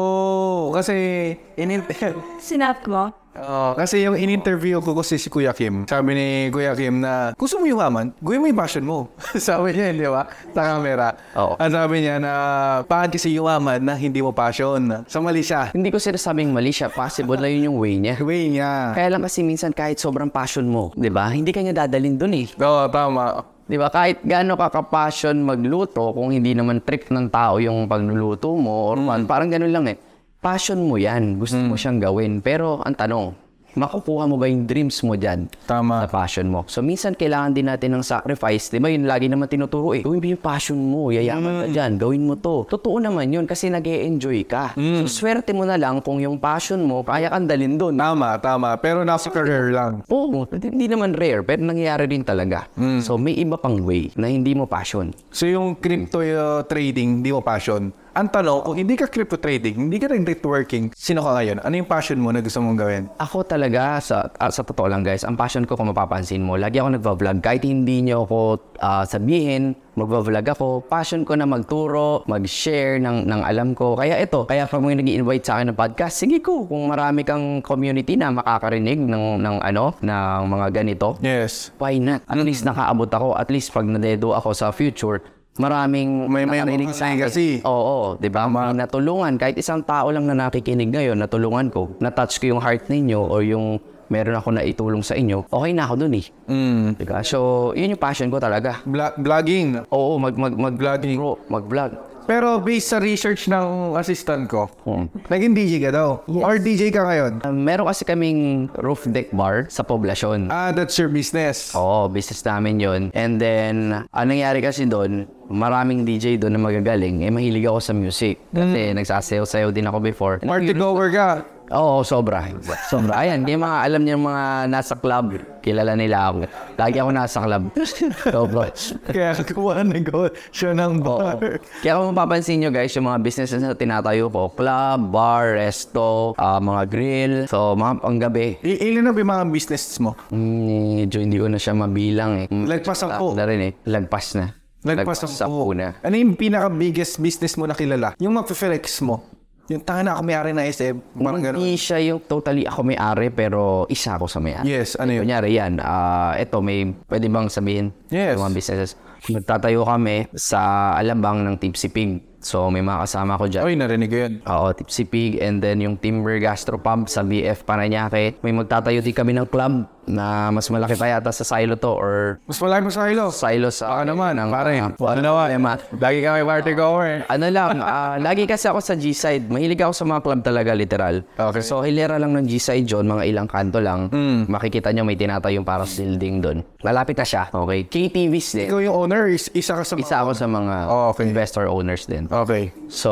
Oh, kasi in Sinap mo? Oh, kasi yung in-interview ko kasi si Kuya Kim, sabi ni Kuya Kim na gusto mo yumaman, gawin mo yung passion mo. Sabi niya, di ba? Sa camera. Oo. At sabi niya na paano kasi yumaman na hindi mo passion. So mali siya. Hindi ko sinasabing mali siya. Possible na yun yung way niya. Way niya. Kaya lang kasi minsan kahit sobrang passion mo, di ba? Hindi ka niya dadalhin dun eh. Oo, tama. Di ba? Kahit gaano ka ka-passion magluto, kung hindi naman trick ng tao yung pagluluto mo, or man, parang ganun lang eh. Passion mo yan. Gusto mo siyang gawin. Pero ang tanong, makukuha mo ba yung dreams mo dyan? Tama. Sa passion mo. So, minsan kailangan din natin ng sacrifice. Di ba? Yun lagi naman tinuturo eh. Gawin mo yung passion mo. Yayaman ka dyan. Gawin mo to. Totoo naman yun kasi nag-e-enjoy ka. So, swerte mo na lang kung yung passion mo, kaya kang dalhin doon. Tama, tama. Pero nasa career lang. Oo, hindi naman rare, pero nangyayari din talaga. So, may iba pang way na hindi mo passion. So yung crypto uh, trading, hindi mo passion. Ang tanong, kung hindi ka crypto trading, hindi ka rin networking, sino ka ngayon? Ano yung passion mo na gusto mong gawin? Ako talaga, sa, ah, sa totoo lang guys, ang passion ko kung mapapansin mo, lagi ako nagva-vlog. Kahit hindi nyo ako ah, sabihin, magva-vlog ako. Passion ko na magturo, mag-share ng, ng alam ko. Kaya ito, kaya pag may nag-i-invite sa akin ng podcast, sige ko, kung marami kang community na makakarinig ng, ng ano, ng mga ganito, Yes. why not? At least nakaabot ako. At least pag nadedo ako sa future, maraming May- may nakarinig sa akin. legacy. Oo, di ba? May natulungan. Kahit isang tao lang na nakikinig ngayon, natulungan ko. Na-touch ko yung heart ninyo o yung meron ako na itulong sa inyo, okay na ako dun eh. Mm. Diba? So, yun yung passion ko talaga. Bla- vlogging. Oo, mag, mag, mag, Vlogging. bro, mag-vlog. Pero based sa research ng assistant ko, Hmm. naging D J ka daw. Or D J ka ngayon? Um, meron kasi kaming roof deck bar sa poblasyon. Ah, that's your business. Oo, business namin yon. And then, ang nangyari kasi doon, maraming D J doon na magagaling. Eh, mahilig ako sa music. Kasi nagsasayaw-sayaw din ako before. Party goer ka. Oo, sobra. Sobra. Ayan, yung mga alam niyo mga nasa club, kilala nila ako. Lagi ako nasa club. Sobra. Kaya kuha na go siya ng Oo. bar. Kaya kung mapapansin nyo guys, yung mga businesses na tinatayo ko, club, bar, resto, ah, mga grill, so mga panggabi. I- ilan na ba yung mga business mo? Mm, medyo hindi ko na siya mabilang eh. Lagpas ang po. Na rin eh. Lagpas na. Lagpas ang sa po. una. Ano yung pinaka-biggest business mo na kilala? Yung mag-flex mo. Yung tanga na ako may-ari na S M. Parang gano'n. Hindi siya yung totally ako may-ari pero isa ako sa may-ari. Yes, ano yun? Kunyari yan, ah, eto may pwede bang sabihin? Yes. Yung mga businesses. Magtatayo kami sa Alabang ng Tipsy Pig. So may mga kasama ko dyan. Oy, narinig ko yun. Oo, Tipsy Pig, and then yung Timber Gastropub sa B F Paranaque. May magtatayo din kami ng club na mas malaki pa yata sa silo to or Mas malaki mo sa ilo. silo sa... Baka naman, ng, pare. ah, Ano naman? tema. Lagi ka may party goer. Ano lang, ah, lagi kasi ako sa G-side. Mahilig ako sa mga club talaga, literal. Okay. So, hilera lang ng G-side John, mga ilang kanto lang. Makikita nyo may tinatayong parang building doon. Malapit na siya. Okay. K T Vs din. Ikaw yung owner, is- isa ka sa mga... Isa ako sa mga Oh, okay. investor owners din. Okay.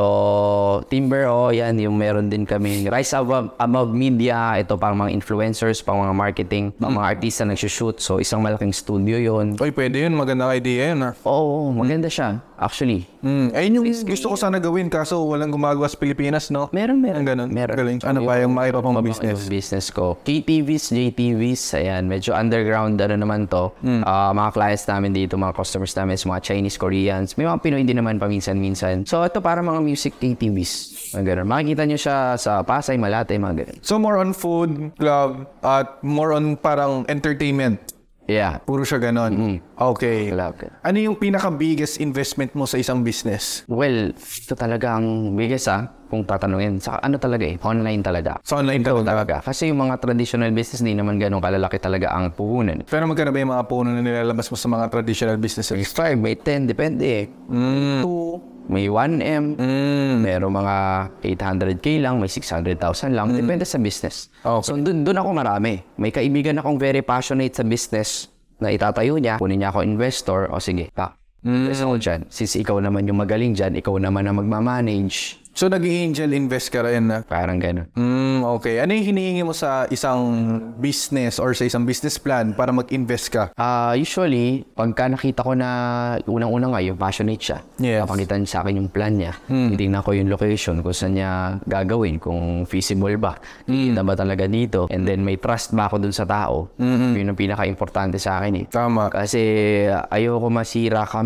So, Timber, oh, yan, yung meron din kami. Rise Above, Above Media, ito pang mga influencers, pang mga marketing, pang mga artista nagsushoot. So, isang malaking studio yon. Oy, pwede yun. Magandang idea yun, ha? Oo, maganda siya. Actually, Hmm. Ayun yung gusto ko sana gawin kaso walang gumagawa sa Pilipinas, no? meron, meron. Ang ganun. Meron. Galing. Ano pa yung mga iba pang Yung business? business ko. K T Vs, J T Vs, ayan, medyo underground, ano naman to. Ah, mga clients namin dito, mga customers namin, mga Chinese, Koreans. May mga Pinoy din naman paminsan-minsan. So, ito para mga music K T Vs. Ang ganun. Makikita nyo siya sa Pasay, Malate, mga ganun. So, more on food, club, at more on parang entertainment. Yeah. Puro siya ganon. Okay. Club. Ano yung pinaka-biggest investment mo sa isang business? Well, ito talaga ang biggest ah, kung tatanungin. Sa ano talaga eh, online talaga. Sa online Ito talaga. talaga. Kasi yung mga traditional business, di naman ganun kalalaki talaga ang puhunan. Pero magkano ba yung mga puno na nilalabas mo sa mga traditional businesses? May five, may ten, depende eh. Mm. two, may one M, Mm. meron mga eight hundred K lang, may six hundred thousand lang. Depende sa business. Okay. So, dun, dun ako marami. May kaibigan akong very passionate sa business na itatayo niya. Kunin niya ako investor. O sige, pa. Mm. Kasi ako dyan. Since ikaw naman yung magaling dyan, ikaw naman ang magmamanage. So, nag-angel invest ka rin na? Parang ganun. Mm, okay. Ano yung hinihingi mo sa isang business or sa isang business plan para mag-invest ka? Ah, usually, pagka nakita ko na unang-unang nga, yung passionate siya. Yes. Napakitan sa akin yung plan niya. Titingnan ko yung location, kung saan niya gagawin, kung feasible ba. Kita ba talaga dito? And then, may trust ba ako dun sa tao? Yun ang pinaka-importante sa akin eh. Tama. Kasi ayoko masira kami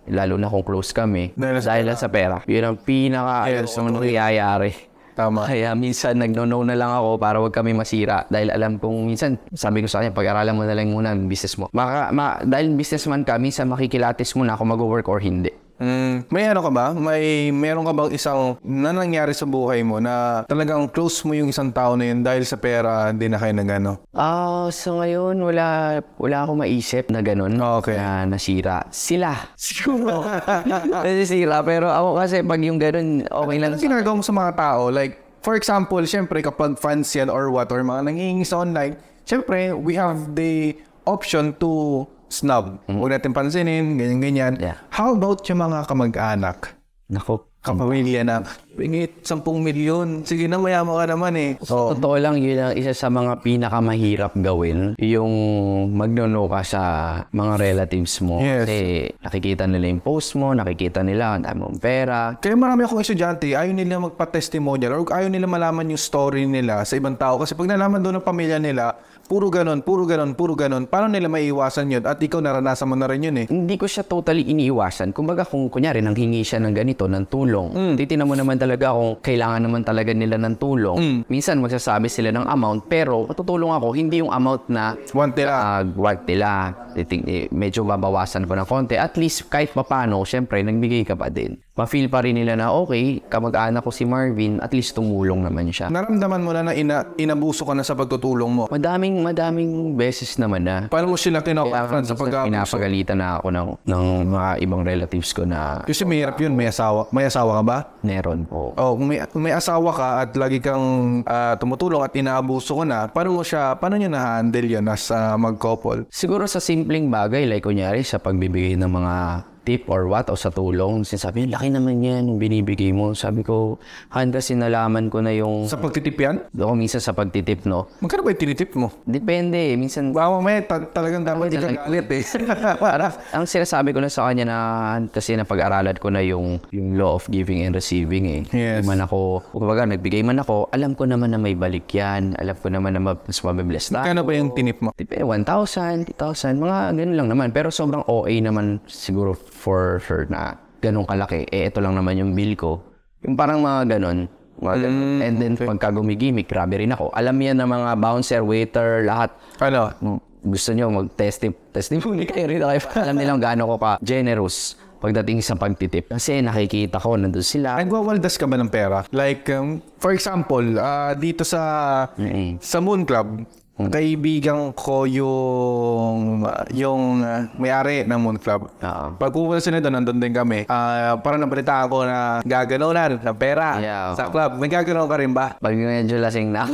lalo na kung close kami, Dahil dahil, sa lang sa pera. Yun ang pinaka Yes, yes, nangyayari. Tama. Kaya minsan nagno-no na lang ako para wag kami masira. Dahil alam kong minsan, sabi ko sa kanya, pag-aralan mo na lang muna ang business mo. Maka, ma, dahil businessman ka, minsan makikilatis mo na kung mag-work or hindi. Mm, may ano ka ba? May meron ka bang isang na nangyari sa buhay mo na talagang close mo yung isang tao na yun dahil sa pera, hindi na kayo nagano? Ah, so ngayon, wala, wala akong maisip na ganun. Okay. Na nasira. Sila. Siguro. Nasisira. Pero ako kasi pag yung ganun, okay lang. Ano ginagawa mo sa mga tao? Like, for example, syempre kapag fans yan or what, or mga nangingi sa online, syempre, we have the option to snub. Huwag natin pansinin, ganyan-ganyan. Yeah. How about yung mga kamag-anak? Nako. Kapamilya na, pingit, sampung milyon. Sige na, mayama ka naman eh. So, Totoo lang, yun ang isa sa mga pinakamahirap gawin. Yung magnono ka sa mga relatives mo. Yes. Kasi nakikita nila yung post mo, nakikita nila ang dami mong pera. kaya marami akong estudyante, ayaw nila magpa-testimonial or ayaw nila malaman yung story nila sa ibang tao. Kasi pag nalaman doon ng pamilya nila, puro ganon, puro ganon, puro ganon, paano nila maiiwasan yun? At ikaw naranasan mo na rin yun eh. Hindi ko siya totally iniiwasan. Kumbaga kung kunyari nanghingi siya ng ganito, ng tulong, mm. titignan mo naman talaga kung kailangan naman talaga nila ng tulong. Mm. Minsan magsasabi sila ng amount, pero matutulong ako, hindi yung amount na Want nila. uh, want nila. Titing, eh, medyo babawasan ko ng konti. At least kahit papano, syempre, nagbigay ka pa din. Ma-feel pa rin nila na okay, kamag-anak ko si Marvin, at least tumulong naman siya. Naramdaman mo na na ina, inabuso ka na sa pagtutulong mo. Madaming, madaming beses naman na. Paano mo sila kinaka-confront sa pag-abuso? Pinapagalitan na ako ng, ng mga ibang relatives ko na Kasi mahirap yun, may asawa. May asawa ka ba? meron po. Oh, kung may, kung may asawa ka at lagi kang ah, tumutulong at inaabuso ka na, paano mo siya, paano niyo na-handle yun as ah, mag-couple? Siguro sa simpleng bagay, like kunyari sa pagbibigay ng mga tip or what o sa tulong, sinasabi, laki naman yan yung binibigay mo. Sabi ko, Han, kasi nalaman ko na yung... Sa pagtitip yan? Ako minsan sa pagtitip, no? Magkano ba yung tinitip mo? Depende. Minsan, Wow, may ta- talagang dapat Talagang- ikagalit eh. Para. ang sinasabi ko na sa kanya na kasi napag-aralan ko na yung yung law of giving and receiving eh. Yes. Di man ako, kumbaga nagbigay man ako, alam ko naman na may balik yan. Alam ko naman na mas mabibless na. Magkano ba yung tinip mo? Depende, one thousand, two thousand, mga ganun lang naman. Pero sobrang O A naman siguro for her na ganun kalaki. Eh, ito lang naman yung bill ko. Yung parang mga ganun. Mga ganun. Mm, And then, pagka gumigimik, grabe rin ako. Alam yan ng mga bouncer, waiter, lahat. Ano? Mm, gusto nyo mag-testing, testimony kayo rin kayo. Alam nilang gaano ko ka generous pagdating sa pagtitip. Kasi nakikita ko, nandun sila. Nagwawaldas ka ba ng pera? Like, um, for example, ah, dito sa Mm-mm. sa Moon Club, kaibigan ko yung yung ah, may-ari ng Moon Club. Oo. Pag pupunta sila doon, nandun din kami. Ah, parang nabalita ako na gaganonan ng pera Yeah, sa club. May gaganon ka rin ba? Pag medyo lasing na.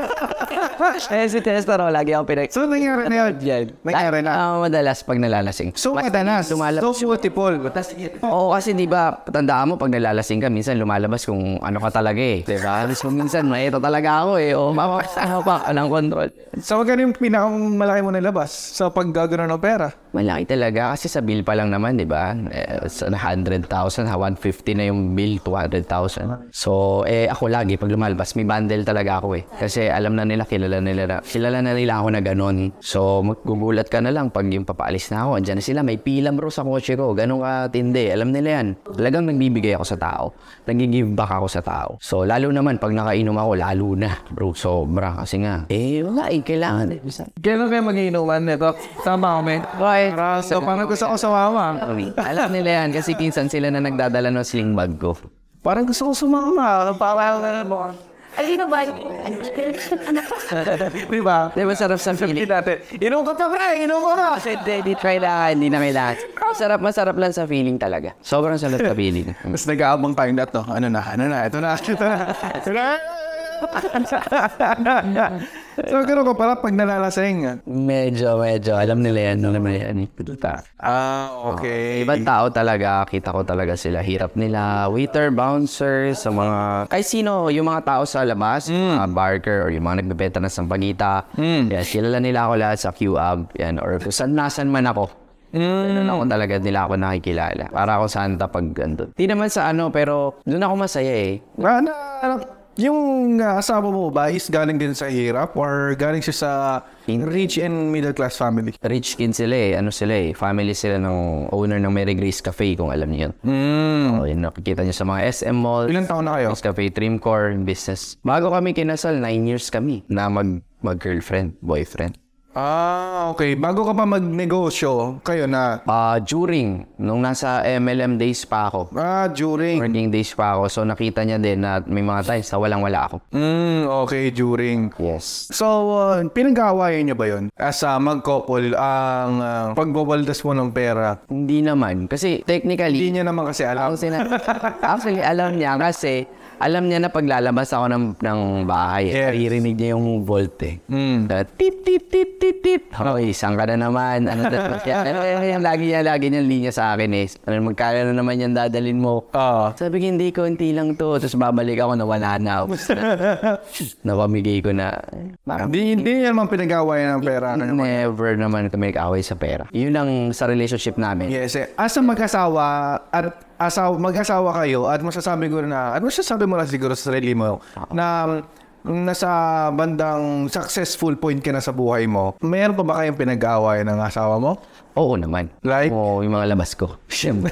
eh, si Testero, lagi ako pinag... So, nangyari na yun. Yan. Nangyari na. Ah, madalas pag nalalasing. So, Mas- madalas. lumalabas. So, multiple. Oo, kasi di ba, tandaan mo, pag nalalasing ka, minsan lumalabas kung ano ka talaga eh. Di ba? So, minsan, may ito talaga ako eh. O, mapapasama pa ka ng control. So, magkano yung pinakamalaki mo nilabas sa paggaganon ng pera? Malaki talaga kasi sa bill pa lang naman, di ba? Eh, sa one hundred thousand, one hundred fifty na yung bill, two hundred thousand. So, eh, ako lagi, pag lumalabas, may bundle talaga ako eh. Kasi alam na nila, kilala nila na, kilala na nila ako na ganon. So, magugulat ka na lang pag yung papaalis na ako. Andiyan na sila, may pila bro sa kotse ko. Ganon ka tindi. Alam nila yan. Talagang nagbibigay ako sa tao. Nag-give back ako sa tao. So, lalo naman, pag nakainom ako, lalo na. Bro, sobra. Kasi nga, eh, wala eh, kailangan eh. Kailan kayo mag-iinuman nito? Sama kami. Right. So, parang gusto ko sumama. Alam nila yan kasi minsan sila na nagdadala ng sling bag ko. Parang gusto ko sumama. Parang, Alino ba? di ba? Di ba sarap sa feeling? natin. Inom ka pa, pre! Inom ka pa! Kasi hindi, try na, hindi na kailangan. Masarap, masarap lang sa feeling talaga. Sobrang sarap sa feeling. Tapos nag-aabang tayong dat, no? Ano na, ano na, ito na, ito na, ito na. So, gano'n ko pala pag nalalasing. Medyo, medyo. Alam nila yan. Alam nila yan. Ah, okay. Ibang tao talaga. Kita ko talaga sila. Hirap nila. Waiter, bouncer, sa mga... Kahit sino, yung mga tao sa labas, mga barker, or yung mga nagbebenta ng sampagita. Mm. Yan, kilala nila ako lahat sa Q-Ab. Yan, or kung saan nasan man ako. Ganun ako talaga nila ako nakikilala. Para ako santa pag andun. Di naman sa ano, pero doon ako masaya eh. Ano, ano, Yung uh, asawa mo ba is galing din sa hirap or galing siya sa rich and middle class family? Rich kid sila eh. Ano sila eh. Family sila ng owner ng Mary Grace Cafe, kung alam niyo yun. Mm. Oh, yun, nakikita niyo sa mga S M Mall. Ilan taon na kayo? Grace Cafe, Trimcore, yung business. Bago kami kinasal, nine years kami na mag, mag-girlfriend, boyfriend. Ah, okay. Bago ka pa magnegosyo, kayo na? Ah, during, nung nasa M L M days pa ako. Ah, during. Working days pa ako. So, nakita niya din na may mga times na walang-wala ako. Mm, okay, during. Yes. So, uh, pinag-aawayan niyo ba yun? As a mag-couple, ang uh, pagbawaldas mo ng pera? Hindi naman. Kasi technically, Hindi niya naman kasi alam. Ang sina- Actually, alam niya kasi alam niya na paglalabas ako ng, ng bahay, Yes. iririnig niya yung volt eh. Mm. Uh, tit, tit, tit, tit, tit. Okay, saan ka na naman? Ano na ano, yung lagi niya, lagi niya linya sa akin eh. Ano, magkano na naman yan dadalin mo? Ah. Sabi ko, hindi, konti lang to. Tapos babalik ako na wala na. Napamigay ko na. Bakit? Hindi, hindi niya naman pinag-aawayan ng pera. Never naman kami nag-away sa pera. Yun ang sa relationship namin. Yes, eh. As a mag-asawa at asawa, mag-asawa kayo at masasabi ko na, at masasabi mo na siguro sa sarili mo na um, nasa bandang successful point ka na sa buhay mo, mayroon pa ba kayong pinag-aawayan ng asawa mo? Oo naman. Like? Oo, yung mga labas ko. Siyempre.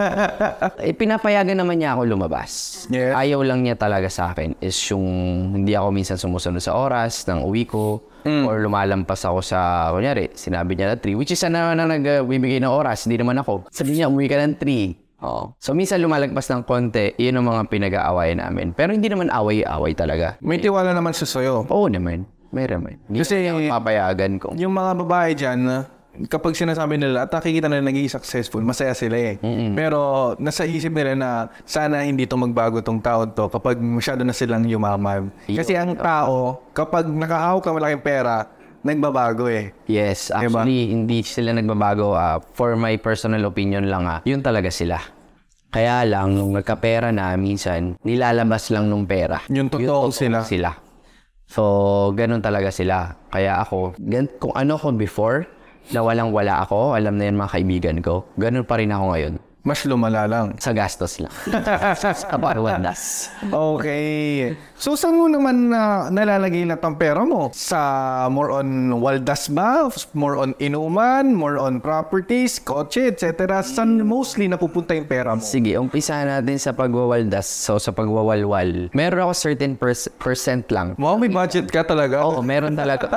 eh, pinapayagan naman niya ako lumabas. Yes. Ayaw lang niya talaga sa akin is yung hindi ako minsan sumusunod sa oras ng uwi ko or lumalampas ako sa, kunyari, sinabi niya na three, which is na, na nagbibigay ng oras, hindi naman ako. Sabi niya, umuwi ka ng three. Oo. So, minsan lumalagpas ng konti, yun ang mga pinag-aawayan namin. Pero hindi naman away-away talaga. May tiwala naman siya sa'yo. Oo naman. Meron naman. Hindi Kasi- Kasi papayagan ko. Yung mga babae dyan, kapag sinasabi nila at nakikita nila naging successful, masaya sila eh. Pero nasa isip nila na sana hindi to magbago tong tao to kapag masyado na silang yumaman. Kasi ang tao, kapag nakahawak ka malaking pera, nagbabago eh. Yes, actually, hindi sila nagbabago. ah. For my personal opinion lang, ah, yun talaga sila. Kaya lang, nung nagkapera na, minsan, nilalabas lang nung pera. Yung totoo sila. sila. So, ganun talaga sila. Kaya ako, gan- kung ano ko before, na walang-wala ako, alam na yan mga kaibigan ko, ganun pa rin ako ngayon. Mas lumala lang. Sa gastos lang. Sa pagwandas. Okay. So, saan mo naman na nalalagay na ang pera mo? Sa more on waldas ba? More on inuman? More on properties? Kotse? et cetera. Saan mostly napupunta yung pera mo? Sige, umpisahan natin sa pagwawaldas. So, sa pagwawalwal, meron ako certain pers- percent lang. Wow, may budget ka talaga. Oo, meron talaga.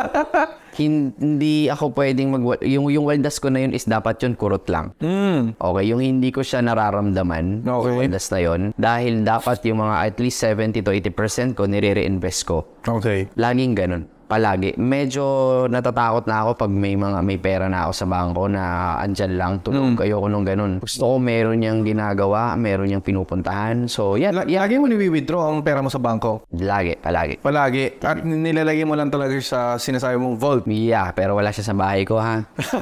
Hindi ako pwedeng mag yung yung waldas ko na yun is dapat yun kurot lang. Mm. Okay, yung hindi ko siya nararamdaman, Okay. yung waldas na yun, dahil dapat yung mga at least seventy to eighty percent ko nire-reinvest ko. Okay. Laging ganun. Palagi. Medyo natatakot na ako pag may mga may pera na ako sa bangko na andyan lang, tulog kayo ko nung ganun. Gusto ko meron niyang ginagawa, meron niyang pinupuntahan. So, yan. La- yan. Lagi mo ni-withdraw ang pera mo sa bangko? Lagi, palagi. Palagi. At nilalagay mo lang talaga sa sinasabi mong vault. Yeah, pero wala siya sa bahay ko, ha?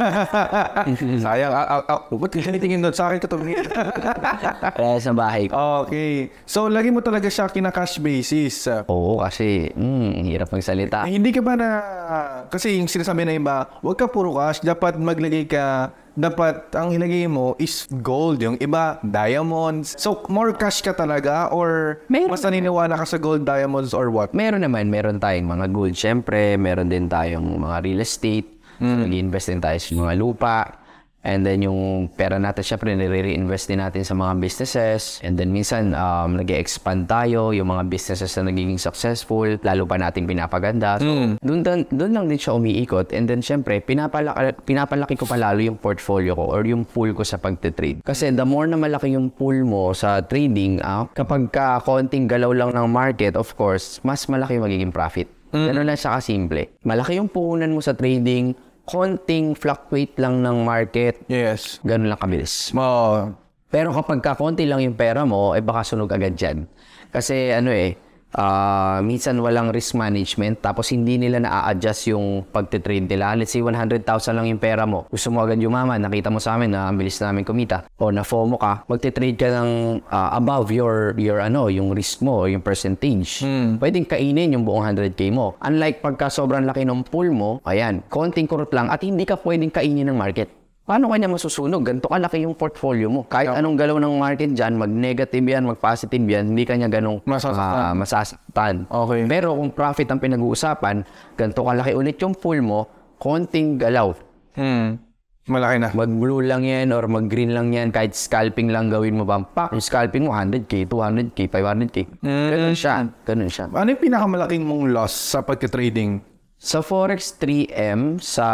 Sayang. Ah, ah, ah. Ba't kinitingin doon? Sa akin ka tumingin. Wala siya sa bahay ko. Okay. So, lagi mo talaga siya kina-cash basis. Oo, kasi, hmm, hirap magsalita. Eh, hindi ka ba na... Kasi yung sinasabi na iba, huwag ka puro cash. Dapat maglagay ka... Dapat ang ilagay mo is gold. Yung iba, diamonds. So, more cash ka talaga? Or Meron. mas naniniwala ka sa gold, diamonds, or what? Meron naman, meron tayong mga gold. Siyempre, meron din tayong mga real estate. So, nag-invest din tayo sa mga lupa. And then, yung pera natin, syempre, nire-reinvest din natin sa mga businesses. And then, minsan, um, nag-expand tayo. Yung mga businesses na nagiging successful, lalo pa natin pinapaganda. So, dun, dun, dun lang din siya umiikot. And then, syempre, pinapalaki, pinapalaki ko pa lalo yung portfolio ko or yung pool ko sa pagtitrade. Kasi the more na malaki yung pool mo sa trading, ah, kapag ka konting galaw lang ng market, of course, mas malaki yung magiging profit. Ganun lang siya kasimple. Malaki yung puhunan mo sa trading, konting fluctuate lang ng market, Yes. ganun lang kabilis. Oh, Pero kapag ka konti lang yung pera mo, eh baka sunog agad dyan. Kasi ano eh, ah, minsan walang risk management, tapos hindi nila na-a-adjust yung pagtitrade nila. Let's say one hundred thousand lang yung pera mo. Gusto mo agad yumaman, nakita mo sa amin na ang bilis namin kumita. O na-FOMO ka, magtitrade ka ng ah, above your, your ano, yung risk mo, yung percentage. Pwedeng kainin yung buong one hundred K mo. Unlike pagka sobrang laki ng pool mo, ayan, konting kurot lang at hindi ka pwedeng kainin ng market. paano kanya masusunog? Ganito kalaki yung portfolio mo. Kahit anong galaw ng market dyan, mag-negative yan, mag-positive yan, hindi kanya ganong Masasaktan. ah, masasaktan. Okay. Pero kung profit ang pinag-uusapan, ganito kalaki ulit yung pool mo, konting galaw. Hmm. Malaki na. Mag-blue lang yan or mag-green lang yan, kahit scalping lang gawin mo ba? Pak, yung scalping mo, one hundred K, two hundred K, five hundred K. Ganun siya. Ganun siya. Ano yung pinakamalaking mong loss sa pagka-trading? Sa Forex three M, sa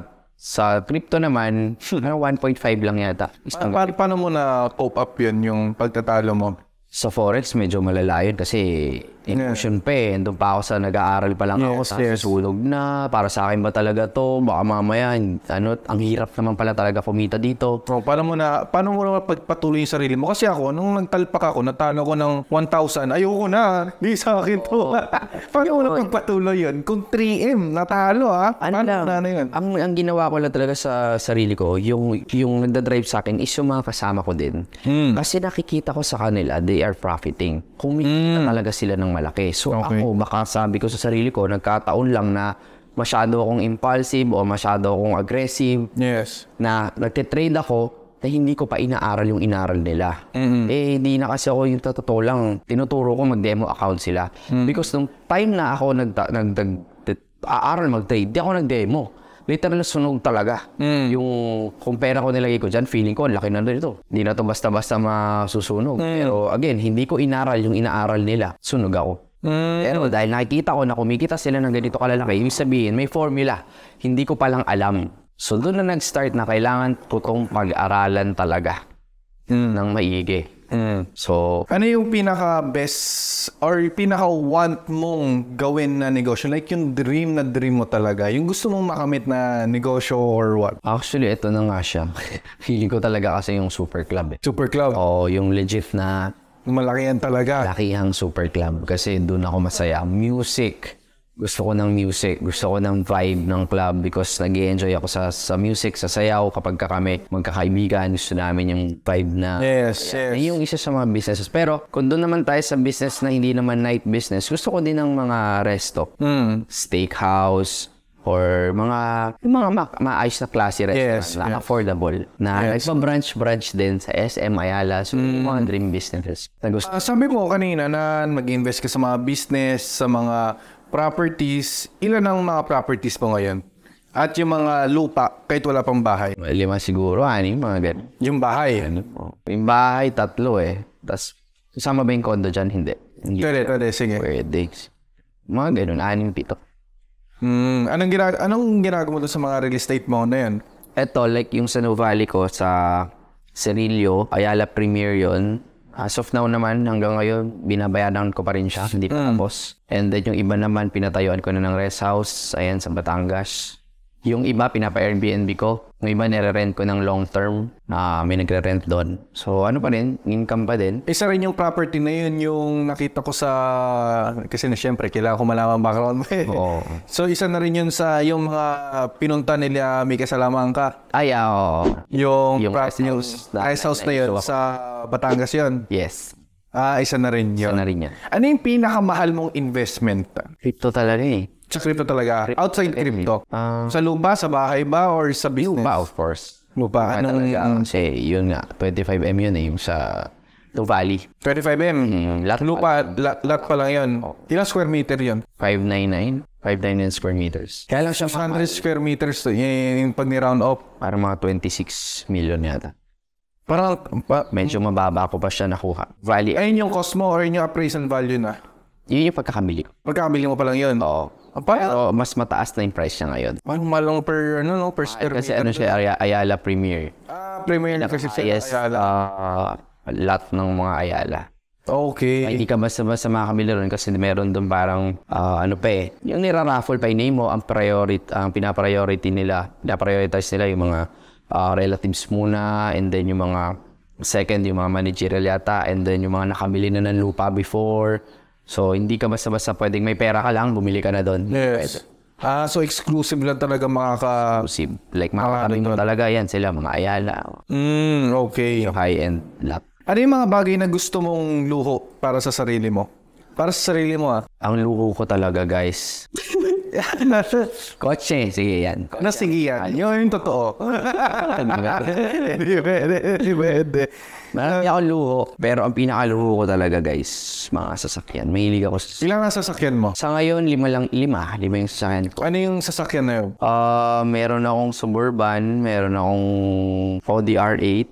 sa crypto naman, ano, one point five lang yata. Pa- pa- paano mo na cope up yun, yung pagtatalo mo? Sa Forex, medyo malala yun kasi emotion pa eh. Doon pa ako sa nag-aaral pa lang ako. Yes, Sa yes. susunog na. Para sa akin ba talaga to? Baka mamaya, ano, ang hirap naman pala talaga kumita dito. Oh, paano mo na paano mo na pagpatuloy yung sarili mo? Kasi ako nung nagtalpak ako, natalo ko ng one thousand. Ayoko na. Di sa akin to. Paano mo na pagpatuloy yun? Kung three M natalo ah. Ano Paano lang, na, na yun? ang, ang ginawa ko lang talaga sa sarili ko, yung, yung nagdadrive sa akin is yung mga kasama ko din. Hmm. Kasi nakikita ko sa kanila, they are profiting. Kumikita talaga sila ng malaki. So Okay. ako, baka sabi ko sa sarili ko, nagkataon lang na masyado akong impulsive o masyado akong aggressive, Yes. na nagtitrade ako na hindi ko pa inaaral yung inaral nila. Mm-hmm. Eh, hindi na kasi ako yung totoo lang. Tinuturo ko mag-demo account sila. Mm. Because nung time na ako nag, nag, nag, aaral mag-trade, di ako nag-demo. Literal sunog talaga. Mm. Yung kung pera ko nilagay ko dyan, feeling ko, ang laki na ito. Hindi na to basta-basta masusunog. Mm. Pero again, hindi ko inaral yung inaaral nila. Sunog ako. Mm. Pero dahil nakikita ko na kumikita sila ng ganito kalalaki, ibig sabihin, may formula. Hindi ko palang alam. So doon na nag-start na kailangan ko itong pag-aralan talaga Mm. ng maigi. Mm. So, Ano yung pinaka-best or pinaka-want mong gawin na negosyo? Like yung dream na dream mo talaga. Yung gusto mong makamit na negosyo or what? actually, ito na nga siya. Feeling ko talaga kasi yung super club eh. Super club. O yung legit na Malaki yan talaga. lakihang super club kasi doon ako masaya. Music. Gusto ko ng music. Gusto ko ng vibe ng club because nag-enjoy ako sa sa music, sa sayaw kapag ka kami magkakaibigan. Gusto namin yung vibe na Yes, Yan, yes. yung isa sa mga businesses. Pero kung doon naman tayo sa business na hindi naman night business, gusto ko din ng mga resto. Mm. Steakhouse or mga yung mga ma- maayos na classy restaurant Yes, na yes. affordable na Yes. nagpa-branch-branch din sa S M Ayala. So, yung mga dream businesses na gusto. Ah, sabi mo kanina na mag-invest ka sa mga business, sa mga properties. Ilan ang mga properties mo ngayon? At yung mga lupa, kahit wala pang bahay. Lima siguro, anim, mga ganun. Yung bahay. Ano po. Yung bahay, tatlo eh. Tapos, kasama ba yung condo dyan? Hindi. Hindi. Pwede, pwede. Sige. Pwede. Mga ganun, anim, pito. Hmm, anong, ginag anong ginagawa mo doon sa mga real estate mo na yun? Eto, like yung sa Novali ko, sa Cerillo, Ayala Premier yun. As of now naman, hanggang ngayon, binabayaran ko pa rin siya. Hindi pa tapos. And then yung iba naman, pinatayuan ko na ng rest house. Ayan, sa Batangas. Yung iba, pinapa-Airbnb ko. Yung iba, nire-rent ko ng long term. na may nagre-rent doon. So, ano pa rin, income pa din. Isa rin yung property na yun, yung nakita ko sa... Kasi na syempre, kailangan ko malaman background mo eh. Oo. So, isa na rin yun sa yung mga pinunta nila may kasalaman ka. Ay, ah, oo. Yung, Yung pra- rest house na- rest house na yun na- sa Batangas yun. Yes. Ah, isa na rin Isa yun. na rin yan. Ano yung pinakamahal mong investment? Crypto talaga eh. Sa crypto talaga? Outside crypto? Ah, Sa lupa, sa bahay ba, or sa business? Lupa, of course. Lupa. Ano Anong talaga? Kasi yun nga, twenty-five M yun eh, yung sa Novali. twenty-five M? Mm, lot, Lupa, lot, lot pa lang yun. Ilang square meter yun? five ninety-nine. five ninety-nine square meters. Kaya lang siya six hundred square meters to. Yung pag ni-round up. parang mga twenty-six million yata. Parang, pa, Medyo mababa ko pa siya nakuha. Valley, ay, ayun yung cost mo or yun yung appraisal value na? yun yung pagkakamili ko. Pagkabili mo pa lang yun? Oo. Ah, pa, So, mas mataas na yung price niya ngayon. parang malang per, ano, no, per square Kasi meter. ano siya, Ay- Ayala Premier. Ah, premier na kasi siya. Yes, uh, lot ng mga Ayala. Okay. Ay, hindi ka basta-basta makakabili ron kasi meron doon parang ah, ano pa eh. Yung nira-raffle pa name mo, ang priority, ang pinapriority nila, pinaprioritize nila yung mga ah, relatives muna, and then yung mga second, yung mga managerial yata, and then yung mga nakamili na ng lupa before. So, hindi ka basta-basta pwedeng may pera ka lang, bumili ka na doon. Yes. Ah, so exclusive lang talaga makaka... Exclusive. Like, makakarating mo talaga yan sila, mga Ayala, Mm, okay. yung high-end lot. Ano yung mga bagay na gusto mong luho para sa sarili mo? Para sa sarili mo ah. Ang luho ko talaga, guys. Kotse, sige yan. Na sige yan. Yun yung totoo. Hindi pwede. Hindi pwede. Marami akong luho. Pero ang pinakaluho ko talaga, guys, mga sasakyan. Mahilig ako sa... Ilang ang sasakyan mo? Sa ngayon, lima lang, lima. Lima yung sasakyan ko. Ano yung sasakyan na yun? Ah, meron akong Suburban, meron akong Audi R eight,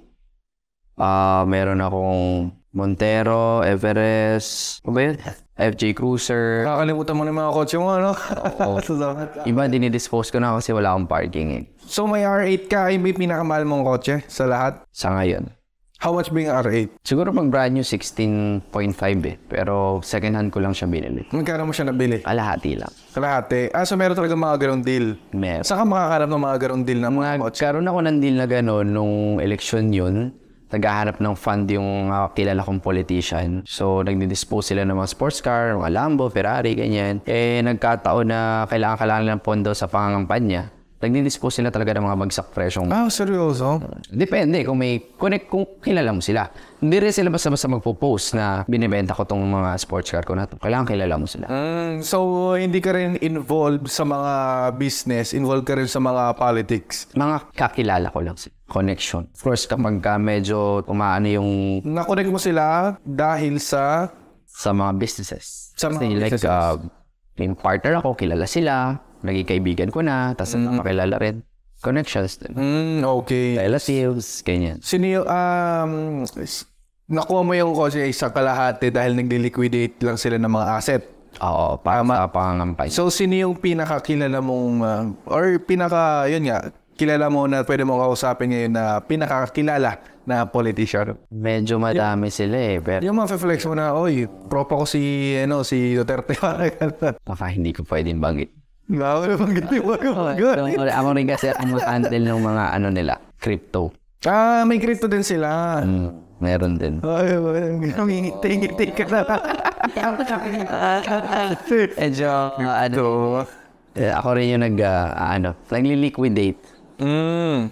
ah, meron akong Montero, Everest, ano ba yun? F J Cruiser. Nakakalimutan mo na yung mga kotse mo, ano? Oo. Iba, dinidispose ko na kasi wala akong parking eh. So may R eight ka, ay may pinakamahal mong kotse sa lahat? Sa ngayon. How much ba yung R eight? Siguro pag brand new, sixteen point five eh. Pero second hand ko lang siya binili. Magkano mo siya nabili? Kalahati lang. Kalahati. Ah, so meron talaga mga ganong deal. Meron. Saan ka makakarap ng mga ganong deal ng mga kotse? Karoon ako ng deal na gano'n nung eleksyon yun. Naghahanap ng fund yung uh, kilala kong politician. So, nagdi-dispose sila ng mga sports car, mga Lambo, Ferrari, ganyan. Eh, nagkataon na kailangan-kailangan ng pondo sa pangangampanya. Nagdi-dispose sila talaga ng mga bagsak presyong. Ah, seryoso? Depende kung may connect, kung kilala mo sila. Hindi rin sila basta-basta magpo-post na binibenta ko tong mga sports car ko na to. Kailangan kilala mo sila. Mm, so, hindi ka rin involved sa mga business, involved ka rin sa mga politics? Mga kakilala ko lang sila. Connection. Of course, kapag ka medyo umaano yung... Na-connect mo sila dahil sa... Sa mga businesses. Sa mga Kasi like, businesses. uh, yung partner ako, kilala sila. Naging kaibigan ko na. Tapos mm. makilala rin. Connections din. Mm, okay. Relatives, ganyan. Sino yung... Um, s- nakuha mo yung kotse sa kalahati dahil nagli-liquidate lang sila ng mga asset. Oo, para sa pangangampay. So, sino yung pinakakilala mong... Uh, or pinaka... Yun nga, kilala mo na pwede mo kausapin ngayon na pinakakilala na politician? Medyo madami sila eh. Pero Yung mga flex mo na, oy, propa ko si, ano, si Duterte. baka hindi ko pwedeng banggit. Bago na banggitin mo. So, ako rin kasi ang mag-handle ng mga ano nila, crypto. Ah, may crypto din sila. Mm, meron din. Ay, ngiti-ngiti ka na. Medyo, uh, ano, eh, ako rin yung nag, uh, ano, nagli-liquidate. Mm.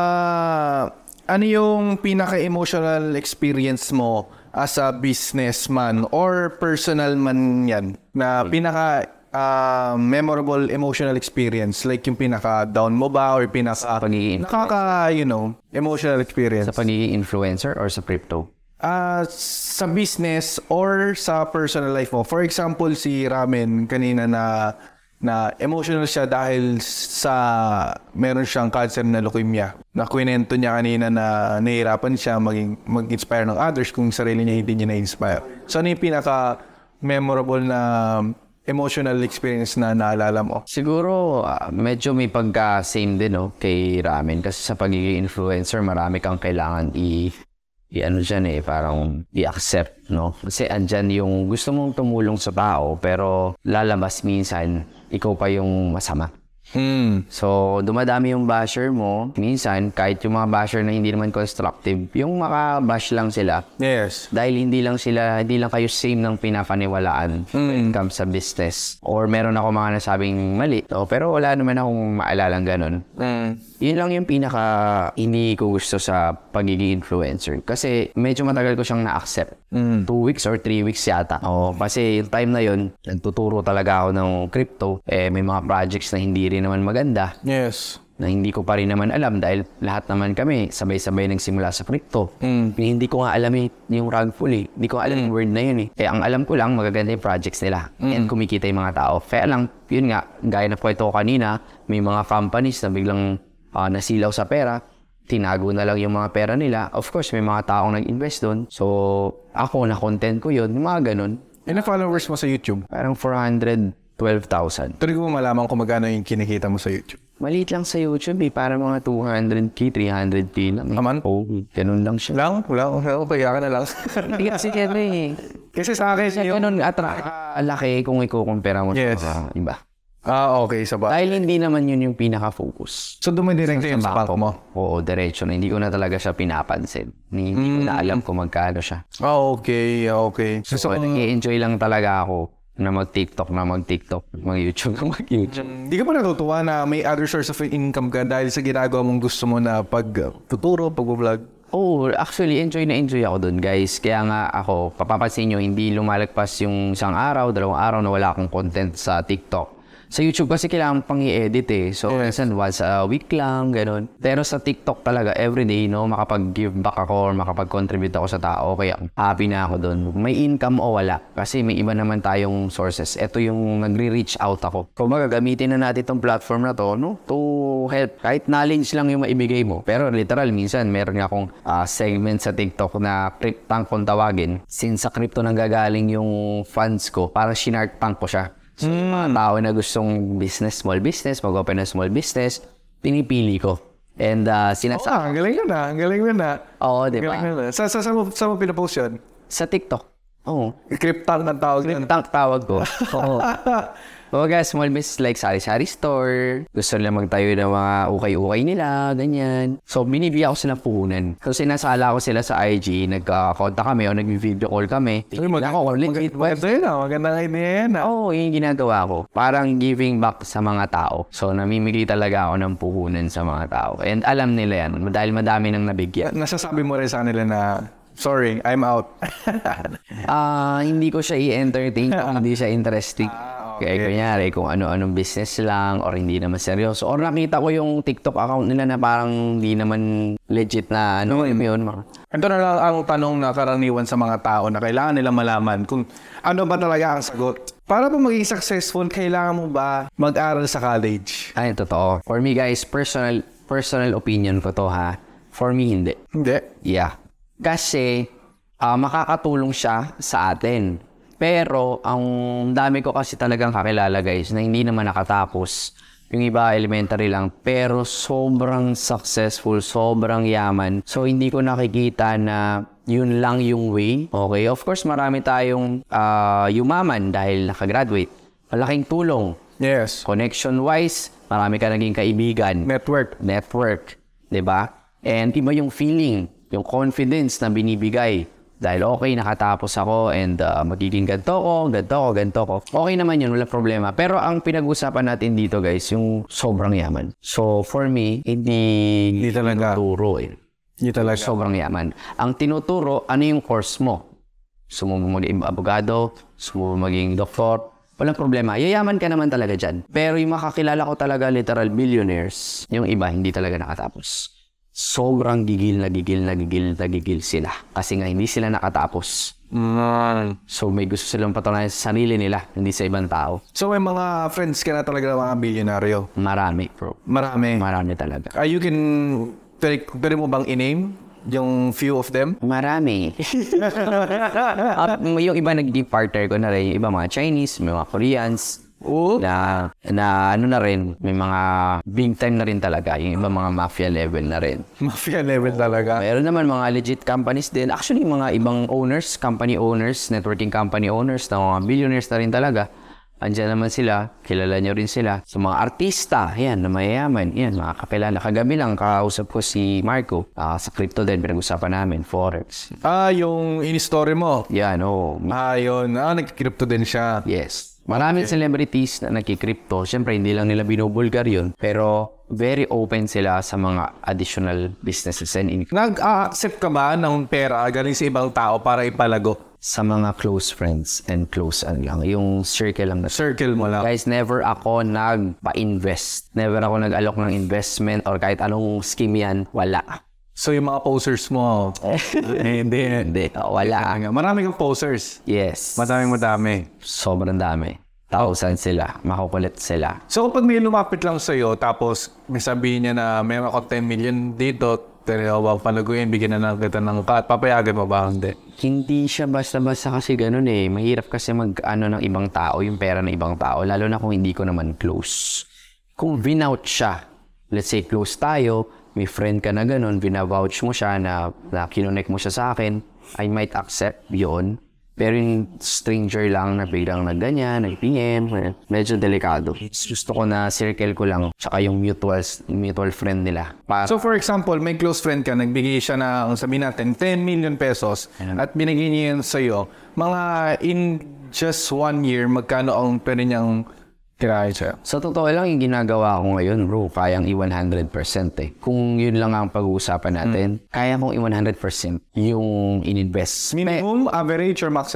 Ah, ano yung pinaka-emotional experience mo as a businessman or personal man yan na pinaka ah, memorable emotional experience, like yung pinaka-down mo ba or pinaka Pagiging nakaka, you know, emotional experience? sa pagiging influencer or sa crypto? Ah, sa business or sa personal life mo. For example, si Ramen kanina na na emotional siya dahil sa meron siyang cancer na leukemia. Na kwento niya kanina na nahihirapan siya maging mag-inspire ng others kung sarili niya hindi niya na-inspire. So ano yung pinaka memorable na emotional experience na naalala mo? Siguro, ah, medyo may pagka-same din, no, kay Ramen. Kasi sa pagiging influencer, marami kang kailangan i- i-ano dyan eh, parang i-accept, no? Kasi andyan yung gusto mong tumulong sa tao, pero lalabas minsan, ikaw pa yung masama. Hmm. So, dumadami yung basher mo. Minsan, kahit yung mga basher na hindi naman constructive, yung maka-bash lang sila. Yes. Dahil hindi lang sila, hindi lang kayo same ng pinapaniwalaan when it comes sa business. Or meron ako mga nasabing mali. So, pero wala naman akong maalalang ganun. Mm. Yun lang yung pinaka ini ko gusto sa pagiging influencer. Kasi medyo matagal ko siyang na-accept. Mm. Two weeks or three weeks yata. Oo, kasi yung time na yun, nagtuturo talaga ako ng crypto. Eh, may mga projects na hindi rin naman maganda. Yes. Na hindi ko pa rin naman alam dahil lahat naman kami sabay-sabay nagsimula sa crypto. Mm. Hindi ko nga alam eh, yung Rugful eh. Hindi ko alam yung word na yun eh. Eh, ang alam ko lang, magaganda yung projects nila. And kumikita yung mga tao. Kaya lang, yun nga, gaya na kwento ko kanina, may mga companies na biglang ah, nasilaw sa pera, tinago na lang yung mga pera nila. Of course, may mga taong nag-invest doon. So, ako, na-content ko yun, yung mga ganun. Ilang followers mo sa YouTube? Parang four hundred twelve thousand. Tuloy ko malaman kung magkano yung kinikita mo sa YouTube. Maliit lang sa YouTube eh. Parang mga two hundred k, three hundred k lang eh. Aman? Oo, ganun lang siya. Lang? Wala. Wala. Kaya ka na lang. Hindi kasi kaya eh. Kasi sa akin, Kasi yung... ganun atra laki kung ikukumpara mo Yes. sa mga iba. Ah, okay. Sa ba? Dahil hindi naman yun yung pinaka-focus. So, dumidiretso yung sa bangko mo? Oo, diretso na. Hindi ko na talaga siya pinapansin. Hindi, hindi ko na alam kung magkano siya. Ah, okay. Okay. So, So, nag-i-enjoy lang talaga ako na mag-TikTok, na mag-TikTok, mag-YouTube, na mag-YouTube. Hindi ka pa natutuwa na may other source of income ka dahil sa ginagawa mong gusto mo na pag-tuturo, pag-vlog? Oh, actually, enjoy na enjoy ako dun, guys. Kaya nga ako, papapansin nyo, hindi lumalagpas yung isang araw, dalawang araw na wala akong content sa TikTok. Sa YouTube kasi kailangan pang i-edit eh. So, Yes. minsan once a week lang, ganun. Pero sa TikTok talaga, everyday, no, makapag-give back ako or makapag-contribute ako sa tao. Kaya happy na ako doon. May income o wala. Kasi may iba naman tayong sources. Ito yung nagre-reach out ako. Kung magagamitin na natin itong platform na to, no, to help. Kahit knowledge lang yung maibigay mo. Pero literal, minsan, meron nga akong uh, segment sa TikTok na Crypt Tank kung tawagin. Since sa crypto nang gagaling yung funds ko, parang shinark tank ko siya. So, mm. mga tao na gustong business, small business, mag-open na small business, pinipili ko. And uh, sinasa... Oh, ang galing na na. Ang galing na na. Oo, di Ang ba? galing na na. Sa, sa, sa, mo, sa mo pinapost yun? Sa TikTok. Oo. Cryptang ang tawag Crypt yun. Tank tawag ko. Oo. Mga small business like sari-sari store, gusto nila magtayo ng mga ukay-ukay nila, ganyan. So, binibigyan ko sila puhunan. So, sinasala ko sila sa I G, nagka-contact kami o nag-video call kami. Uy, mag- Ako, legit mag- maganda yun ah. Magandang idea yan ah. Oo, yun yung ginagawa ko. Parang giving back sa mga tao. So, namimigay talaga ako ng puhunan sa mga tao. And alam nila yan, dahil madami nang nabigyan. Nasasabi mo rin sa kanila na, sorry, I'm out. Ah, hindi ko siya i-entertain kung hindi siya interesting. Ah, Kaya kunyari, kung ano-anong business lang or hindi naman seryoso. Or nakita ko yung TikTok account nila na parang hindi naman legit na ano yun. Ito na lang ang tanong na karaniwan sa mga tao na kailangan nila malaman kung ano ba talaga ang sagot. Para ba maging successful, kailangan mo ba mag-aral sa college? Ay, totoo. For me guys, personal personal opinion ko to ha. For me, hindi. Hindi. Yeah. Kasi, ah, makakatulong siya sa atin. Pero, ang dami ko kasi talagang kakilala guys na hindi naman nakatapos. Yung iba elementary lang, pero sobrang successful, sobrang yaman. So, hindi ko nakikita na yun lang yung way. Okay, of course, marami tayong uh, yumaman dahil nakagraduate. Malaking tulong. Yes. Connection-wise, marami ka naging kaibigan. Network. Network. Diba? And iba yung feeling, yung confidence na binibigay. Dahil okay, nakatapos ako and uh, magiging ganito ko, ganito ko, ganito ko. Okay naman yun, wala problema. Pero ang pinag-usapan natin dito guys, yung sobrang yaman. So for me, hindi, Hindi talaga. tinuturo eh. Hindi talaga. Sobrang yaman. Ang tinuturo, ano yung course mo? Gusto mo maging abogado, gusto mo maging doktor, walang problema. Yayaman ka naman talaga dyan. Pero yung makakilala ko talaga literal billionaires, yung iba hindi talaga nakatapos. Sobrang gigil na gigil na gigil na gigil sila. Kasi nga hindi sila nakatapos. Mm. So may gusto silang patunayan sa sarili nila, hindi sa ibang tao. So may mga friends ka na talaga mga bilyonaryo? Marami, bro. Marami. Marami talaga. Uh, you can, pwede, pwede mo bang i-name yung few of them? Marami. At yung iba naging partner ko na rin, yung iba mga Chinese, may mga Koreans, Oo. na, na ano na rin, may mga big time na rin talaga, yung iba mga mafia level na rin. Mafia level talaga. Meron naman mga legit companies din. Actually, mga ibang owners, company owners, networking company owners na mga billionaires na rin talaga. Andiyan naman sila, kilala nyo rin sila. Sa mga artista, yan, na mayayaman, yan, mga kakilala. Kagabi lang, kausap ko si Marco, uh, sa crypto din, pinag-usapan namin, Forex. Ah, yung in-story mo. Yan, oo. Oh. Ah, yun. Ah, nag-crypto din siya. Yes. Maraming celebrities na nagki-crypto. Siyempre, hindi lang nila binubulgar yun. Pero, very open sila sa mga additional businesses and income. Nag-accept ka ba ng pera galing sa ibang tao para ipalago? Sa mga close friends and close ano lang, yung circle lang na. Circle mo lang. Guys, never ako nagpa-invest. Never ako nag-alok ng investment or kahit anong scheme yan, wala. So yung mga posers mo, eh, hindi. Hindi, oh, wala. Marami kang posers. Yes. Madaming madami. Sobrang dami. Thousand sila. Makukulit sila. So kapag may lumapit lang sa'yo, tapos may sabihin niya na meron akong ten million dito, pero wag palaguin, bigyan na lang kita ng cut, papayagan mo ba? Hindi. Hindi siya basta-basta kasi ganun eh. Mahirap kasi mag-ano ng ibang tao, yung pera ng ibang tao, lalo na kung hindi ko naman close. Kung vinout siya, let's say close tayo, may friend ka na ganun, vinavouch mo siya na, na kinonect mo siya sa akin, I might accept yon. Pero yung stranger lang na biglang nagganyan, nagpingin, medyo delikado. Gusto ko na circle ko lang, tsaka yung mutual, mutual friend nila. Para, So for example, may close friend ka, nagbigay siya na, sabihin natin, ten million pesos at binigay niya yun sa'yo, mga in just one year, magkano ang pwede niyang kirahin sa'yo? sa totoo lang, yung ginagawa ko ngayon, bro, kayang i one hundred percent eh. Kung yun lang ang pag-uusapan natin, kaya kong i one hundred percent yung in-invest. Minimum, average, or maximum?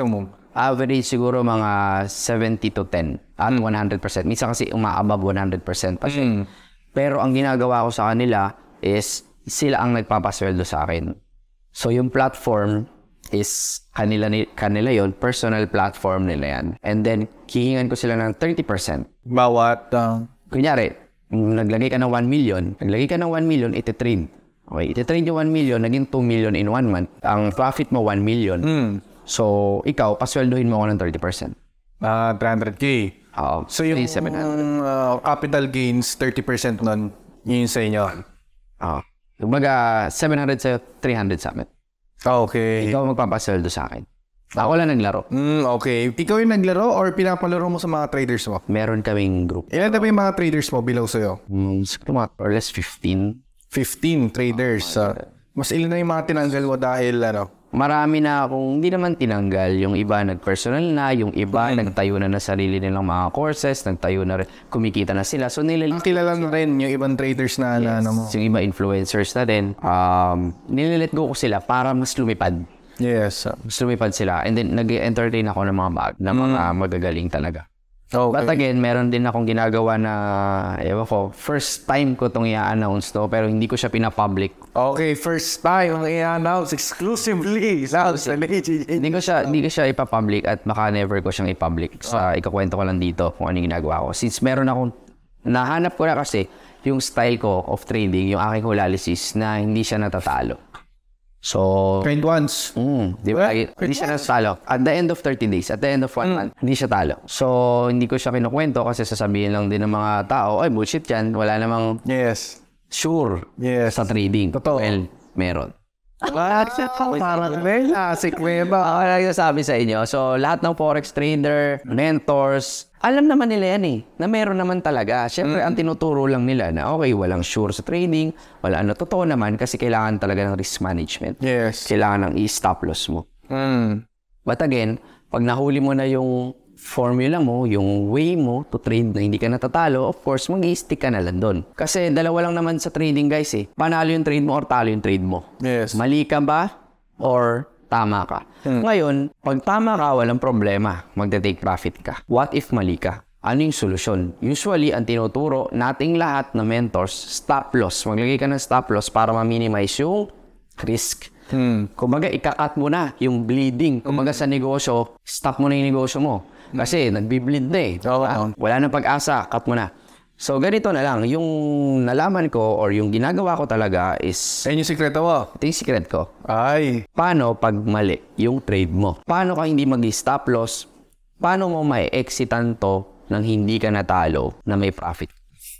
Average siguro mga seventy to ten at one hundred percent. Minsan kasi umaabove one hundred percent pa siya. Pero ang ginagawa ko sa kanila is sila ang nagpapasweldo sa akin. So yung platform is kanila, ni- kanila yon, personal platform nila yan. And then, hihingan ko sila ng thirty percent. Bawat, uh, Kunyari, naglagay ka ng one million, naglagay ka ng one million, iti-trade. Okay, iti-trade yung one million, naging two million in one month. Ang profit mo, one million. mm, So, ikaw, pasweldohin mo ako ng thirty percent. uh, three hundred K. Oo. So yung seven hundred. uh, capital gains, thirty percent nun, yun sa inyo. Oo. Kumbaga, seven hundred sa'yo, three hundred sa amin. Okay. Ikaw magpapasweldo sa akin. Ako lang naglaro. Mm, okay. Ikaw yung naglaro or pinapalaro mo sa mga traders mo? Meron kaming group. Ilan na ba yung mga traders mo below sa'yo? Mm, siguro mga or less fifteen. fifteen traders. Uh, mas ilan na yung mga tinanggal mo dahil ano? Marami na akong hindi naman tinanggal. Yung iba nag-personal na, yung iba nagtayo na na sarili nilang mga courses, nagtayo na rin, kumikita na sila. So nilil- Ang kilala na rin yung ibang traders na na ano mo. yung iba influencers na din. Um, nililet go ko sila para mas lumipad. Yes. Mas lumipad sila. And then nag-entertain ako ng mga bag, ng mga magagaling talaga. Okay. But again, meron din akong ginagawa na, ewan ko, first time ko itong i-announce to, pero hindi ko siya pinapublic. Okay, first time ang i-announce exclusively sa Legend. Hindi ko siya, hindi ko siya ipapublic at baka never ko siyang ipublic. Sa ikakwento ko lang dito kung ano yung ginagawa ko. Since meron akong, nahanap ko na kasi yung style ko of trading, yung aking analysis na hindi siya natatalo. So, Kind once. mm, di ba? Well, Hindi siya natatalo. At the end of thirty days, at the end of one month, hindi siya talo. So, hindi ko siya kinukwento kasi sasabihin lang din ng mga tao, ay, bullshit yan. Wala namang Yes. sure Yes. sa trading. Totoo. Well, meron. Parang rin. Ah, si Cueva. Ako lang yung sabi sa inyo. So, lahat ng forex trader, mentors, alam naman nila yan eh, na meron naman talaga. Siyempre, ang tinuturo lang nila na okay, walang sure sa trading, wala ano. Totoo naman kasi kailangan talaga ng risk management. Yes. Kailangan ng i-stop loss mo. Mm. But again, pag nahuli mo na yung formula mo, yung way mo to trade na hindi ka natatalo, of course, mag-i-stick ka na lang doon. Kasi dalawa lang naman sa trading, guys eh. Panalo yung trade mo or talo yung trade mo. Yes. Mali ka ba or tama ka? Hmm. Ngayon, pag tama ka, walang problema. Magte-take profit ka. What if mali ka? Ano yung solusyon? Usually, ang tinuturo nating lahat na mentors, stop loss. Maglagay ka ng stop loss para ma-minimize yung risk. Hmm. Kumbaga, ikakat mo na yung bleeding. Kumbaga sa negosyo, stop mo na yung negosyo mo. Kasi nagbi-bleed na eh. Oo. Ah, wala nang pag-asa, cut mo na. So, ganito na lang. Yung nalaman ko or yung ginagawa ko talaga is, Ayun yung sikreto mo. ito yung secret ko. Ay. Paano pag mali yung trade mo? Paano ka hindi mag-stop loss? Paano mo mai-exitan to nang hindi ka natalo na may profit?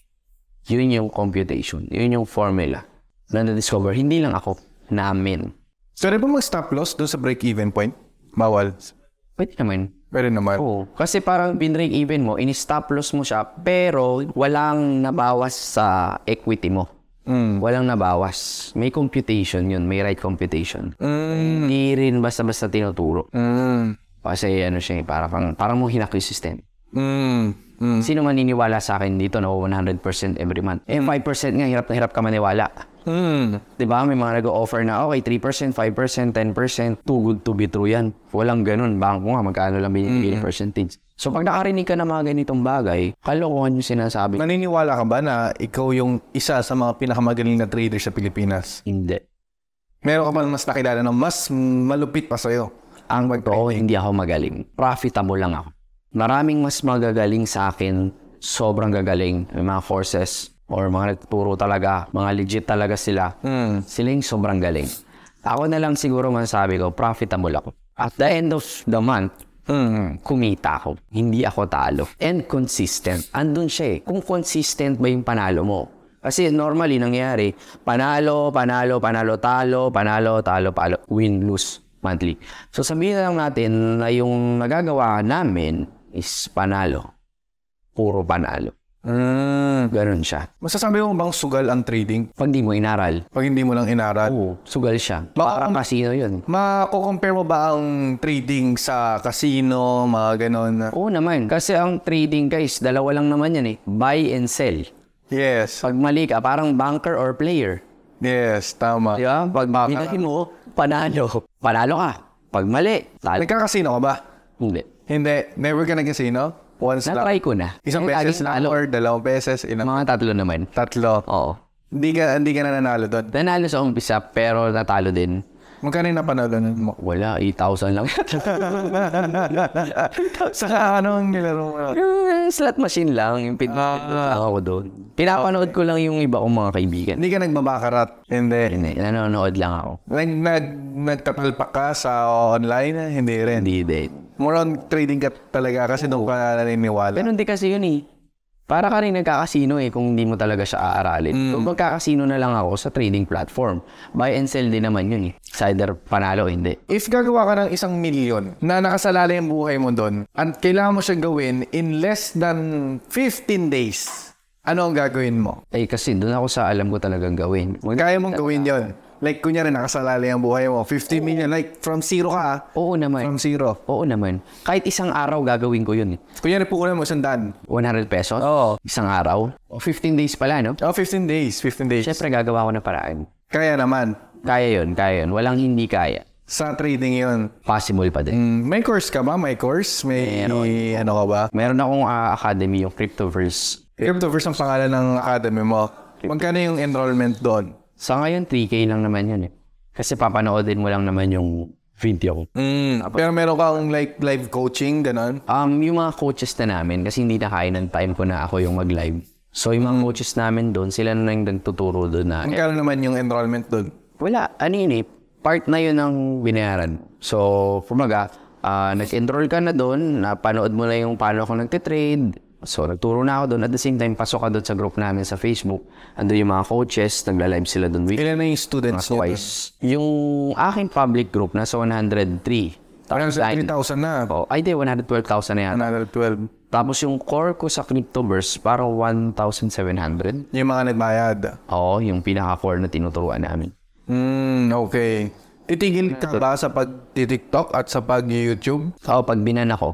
Yun yung computation. Yun yung formula na na-discover. Hindi lang ako, namin. Pwede ba mag-stop loss doon sa break-even point? Bawal. Pwede naman. Pwede naman. Oo. Kasi parang bin-break even mo, ini-stop loss mo siya, pero walang nabawas sa equity mo. Mm. Walang nabawas. May computation yun. May right computation. Mm. Hindi rin basta-basta tinuturo. Mm. Kasi ano siya, parang, parang mo hinak yung system. Mm. Mm. Sino maniniwala sa akin dito na one hundred percent every month? Eh, five percent nga, hirap na hirap ka maniwala. Mm. Diba? May mga nag-offer na, okay, three percent, five percent, ten percent, too good to be true yan. Walang ganun. Bangko nga, magkano lang binibigay mm-hmm. percentage. So, pag nakarinig ka na mga ganitong bagay, kalokohan yung sinasabi. Naniniwala ka ba na ikaw yung isa sa mga pinakamagaling na trader sa Pilipinas? Hindi. Meron ka ba mas nakilala na mas malupit pa sa'yo? Ang totoo, hindi ako magaling. Profitable lang ako. Maraming mas magagaling sa akin, sobrang gagaling. May mga courses or mga nagtuturo talaga, mga legit talaga sila. Mm. Sila yung sobrang galing. Ako na lang siguro masasabi ko, profitable ako. At the end of the month, mm, kumita ako. Hindi ako talo. And consistent. Andun siya eh. Kung consistent ba yung panalo mo? Kasi normally nangyayari, panalo, panalo, panalo, talo, panalo, talo, palo, win, lose, monthly. So sabihin lang natin na yung nagagawa namin is panalo. Puro panalo. Mm. Ganon siya. Masasabi mo bang sugal ang trading? Pag di mo inaral, Pag hindi mo lang inaral? oo, sugal siya. Baka- Parang casino yun. Ma-compare mo ba ang trading sa casino, mga ganon? Oo naman. Kasi ang trading guys, dalawa lang naman yan eh. Buy and sell. Yes. Pag mali ka, parang banker or player. Yes, tama. Di ba? Pag binahin mo, panalo. Panalo ka. Pag mali, talo. Nagkakasino ka ba? Hindi. Hindi. Never ka nag-casino? Once lang? Na-try ko na. Isang Eh, beses laging lang talo. or dalawang beses? Inang... Mga tatlo naman. Tatlo. Oo. Hindi ka, hindi ka na nanalo doon. Nanalo sa umpisa, pero natalo din. Magkano yung napanalunan mo? Wala, eight thousand lang. Saka ano ang nilaro mo? Yung slot machine lang, yung pin Ah. ako doon. Pinapanood ko lang yung iba kong mga kaibigan. Hindi ka nagbabakarat? Hindi. Hindi, nanonood lang ako. Nag, nag, nagtatalpak ka sa online? Hindi rin. Hindi din. More on trading ka talaga kasi doon ka naniniwala. Pero hindi kasi yun eh. Para ka rin nagkakasino eh kung hindi mo talaga siya aaralin. Mm. Kung magkakasino na lang ako sa trading platform. Buy and sell din naman yun eh. Sa either panalo o hindi. If gagawa ka ng isang milyon na nakasalala yung buhay mo doon at kailangan mo siyang gawin in less than fifteen days, ano ang gagawin mo? Eh kasi doon ako sa alam ko talagang gawin. Kaya mong gawin yon. Like, kunyari, nakasalala yung buhay mo. fifty million, like, from zero ka ah. Oo naman. From zero. Oo naman. Kahit isang araw gagawin ko yun eh. Kunyari, pukunan mo isang daan. one hundred pesos? Oo. Isang araw? O fifteen days pala, no? Oh, fifteen days. fifteen days. Siyempre gagawa ko na paraan. Kaya naman. Kaya yun, kaya yun. Walang hindi kaya. Sa trading yun. Possible pa din. Mm, may course ka ba? May course? May ano ka ba? Meron akong ah, academy, yung Cryptoverse. Cryptoverse ang pangalan ng academy mo. Magkano yung enrollment doon? Sa ngayon, three K lang naman yun eh. Kasi papanoodin mo lang naman yung video. Mm, pero meron kang like live coaching, ganon? Um, yung mga coaches na namin, kasi hindi na kaya ng time ko na ako yung mag-live. So, yung mga coaches namin doon, sila na yung nagtuturo doon na, Magkano naman yung enrollment doon? wala, ano yun eh, part na yun ng binayaran. So, kumaga, ah, nag-enroll ka na doon, napanood mo na yung paano ako nagtitrade. So, nagturo na ako doon. At the same time, pasok ka doon sa group namin sa Facebook. Ando yung mga coaches, nagla-live sila doon week. Ilan na yung students Mga twice. Yung aking public group, nasa one hundred three. Parang sa three thousand na. Oh, ay di, one hundred twelve thousand na yan. one hundred twelve. Tapos yung core ko sa Cryptoverse, parang one thousand seven hundred. Yung mga nagbayad. Oo, yung pinaka-core na tinuturuan namin. Hmm, okay. Titigil ka ba sa pag-TikTok at sa pag-YouTube? Oo, pag binan ako.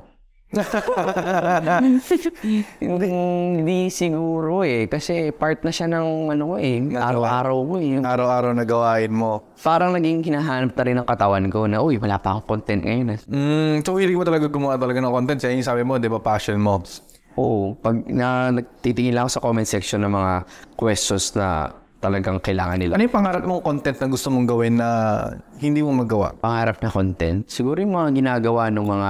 hindi, hindi siguro eh. Kasi part na siya ng ano ko eh. Araw-araw ko eh. Araw-araw na gawain mo. Parang naging hinahanap na rin ng katawan ko na, uy, wala pa akong content ngayon. eh." Hmm, so hilig mo talaga gumawa talaga ng content. Sa yung sabi mo, di ba, passion mo? Oo. Pag na, nagtitingin lang ako sa comment section ng mga questions na talagang kailangan nila. Ano yung pangarap mong content na gusto mong gawin na hindi mo magawa? Pangarap na content, siguro yung mga ginagawa ng mga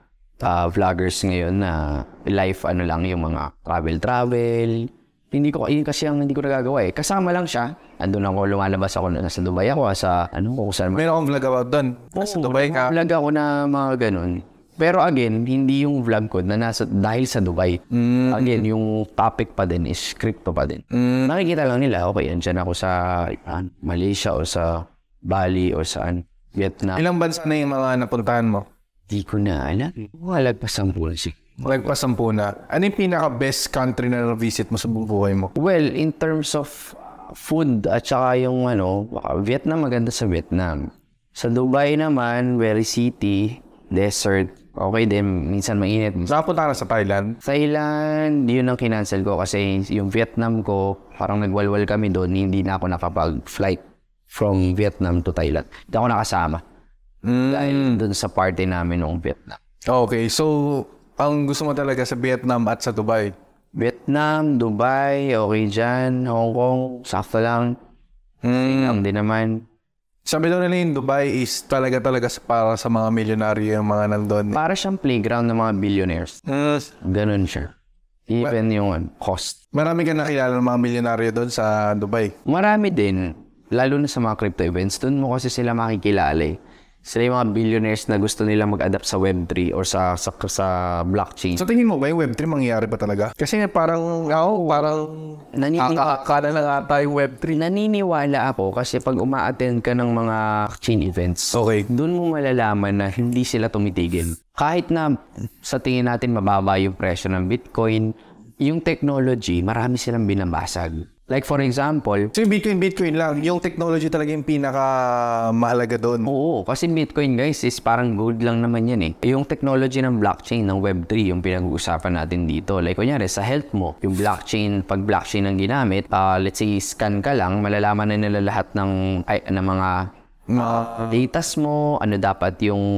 uh, vloggers ngayon na life ano lang, yung mga travel-travel. Hindi ko, yun kasi ang hindi ko nagagawa eh. Kasama lang siya. Andun ako, lumalabas ako, nasa Dubai ako, sa ano, kung saan. Meron akong vlog about doon. Sa Dubai ka. Vlog ako na mga ganun. Pero again, hindi yung vlog ko na nasa, dahil sa Dubai. Mm. Again, yung topic pa din is crypto pa din. Mm. Nakikita lang nila, okay, andyan ako sa uh, Malaysia o sa Bali o saan, Vietnam. Ilang bansa na yung mga napuntahan mo? Di ko na alam. Walagpas ang bulan siya. Lagpasampu na. Ano yung pinaka-best country na na-visit mo sa buong buhay mo? Well, in terms of food at saka yung ano, baka Vietnam, maganda sa Vietnam. Sa Dubai naman, very city, desert, okay din, minsan mainit. Nakapunta ka na sa Thailand? Thailand, yun ang kinancel ko kasi yung Vietnam ko, parang nagwalwal kami doon, hindi na ako nakapag-flight from Vietnam to Thailand. Hindi ako nakasama. Mm. Dahil doon sa party namin noong Vietnam. Okay, so ang gusto mo talaga sa Vietnam at sa Dubai? Vietnam, Dubai, okay dyan, Hong Kong, sakto lang. Mm. Lang din naman. Sabi daw nila yung Dubai is talaga talaga para sa mga milyonaryo yung mga nandun. Para siyang playground ng mga billionaires. Mm. Ganun siya. Even yung ano, cost. Marami ka nakilala ng mga milyonaryo doon sa Dubai. Marami din, lalo na sa mga crypto events, doon mo kasi sila makikilala eh. Sila yung mga billionaires na gusto nila mag-adapt sa web three or sa sa, sa blockchain. So tingin mo ba yung web three mangyayari ba talaga? Kasi parang, ako, parang Naniniwala, akala na ata yung web three. naniniwala ako kasi pag uma-attend ka ng mga chain events, Okay. doon mo malalaman na hindi sila tumitigil. Kahit na sa tingin natin mababa yung presyo ng Bitcoin, yung technology, marami silang binabasag. Like for example, So yung Bitcoin, Bitcoin lang. Yung technology talaga yung pinaka-mahalaga doon. oo, kasi Bitcoin guys is parang gold lang naman yan eh. Yung technology ng blockchain, ng web three, yung pinag-uusapan natin dito. Like kunyari, sa health mo, yung blockchain, pag blockchain ang ginamit, uh, let's say scan ka lang, malalaman na nila lahat ng, ay, ng mga Mga datas mo, ano dapat yung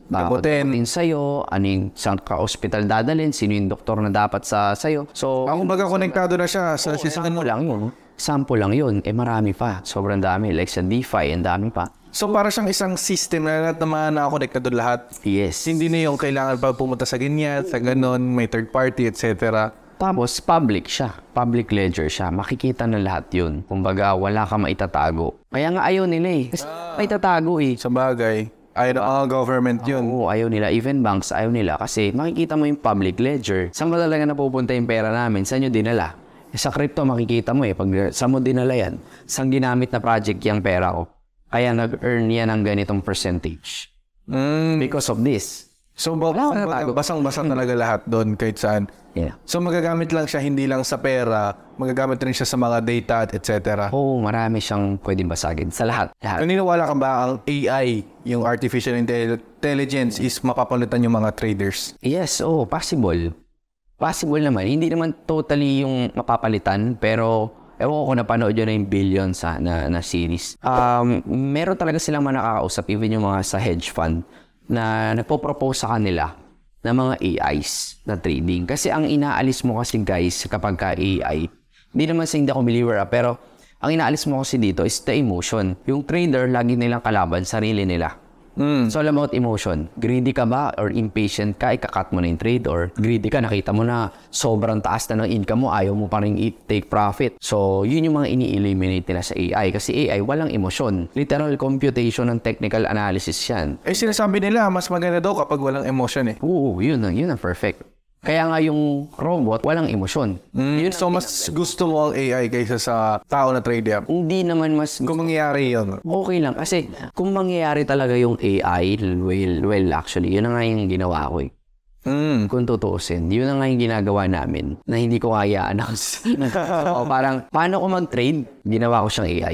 Gamutin. Gamutin sa'yo, ano yung saan ka hospital dadalhin, sino yung doktor na dapat sa sa'yo. So, Ang kumbaga konektado na siya sa system. sample lang yun. Sample lang yun. Eh, marami pa. Sobrang dami. Like sa DeFi, ang dami pa. So para siyang isang system na lahat na mga nakakonektado lahat. Yes. Hindi na yung kailangan pa pumunta sa ganyan, sa ganon, may third party, et cetera. Tapos, public siya. Public ledger siya. Makikita na lahat yun. Kumbaga, wala ka maitatago. Kaya nga ayaw nila eh. Kasi maitatago eh. Sa bagay, ayaw ng mga government yun. Oo, ayaw nila. Even banks, ayaw nila. Kasi makikita mo yung public ledger. Saan ba talaga napupunta yung pera namin? Saan nyo dinala? Eh, sa crypto, makikita mo eh. Pag saan mo dinala yan? Saan ginamit na project yung pera ko? Kaya nag-earn yan ng ganitong percentage. Mm. Because of this. So ba- Wala ba- basang-basa talaga lahat doon kahit saan. Yeah. So magagamit lang siya hindi lang sa pera, magagamit rin siya sa mga data at et cetera. Oo, marami siyang pwedeng basagin. Sa lahat. Lahat. Naniniwala ka ba ang A I, yung artificial intel- intelligence is mapapalitan yung mga traders? Yes, oo, possible. Possible naman. Hindi naman totally yung mapapalitan, pero ewan ko napanood yun na yung billion sa na, na series. Um, meron talaga silang mga nakakausap, even yung mga sa hedge fund, na nagpo-propose sa kanila ng mga A Is na trading. Kasi ang inaalis mo kasi guys kapag ka A I, hindi naman sa hindi ako believer ah, pero ang inaalis mo kasi dito is the emotion. Yung trader, lagi nilang kalaban, sarili nila. Mm. So all about emotion. Greedy ka ba or impatient ka, ikakat mo na yung trade, or greedy ka, nakita mo na sobrang taas na ng income mo, ayaw mo pa rin i-take profit. So yun yung mga ini-eliminate nila sa A I. Kasi A I, walang emosyon. Literal computation and technical analysis yan. Eh sinasabi nila, mas maganda daw kapag walang emotion eh. Oo, yun ang, yun ang perfect. Kaya nga yung robot, walang emosyon. Mm. So mas gusto mo ang A I kaysa sa tao na trader? Hindi naman mas Kung mangyayari yun. okay lang. Kasi kung mangyayari talaga yung A I, well, well actually, yun na nga yung ginawa ko eh. Mm. Kung tutuusin, yun na nga yung ginagawa namin na hindi ko kaya announce. O parang, paano ko mag-trade? Ginawa ko siyang A I.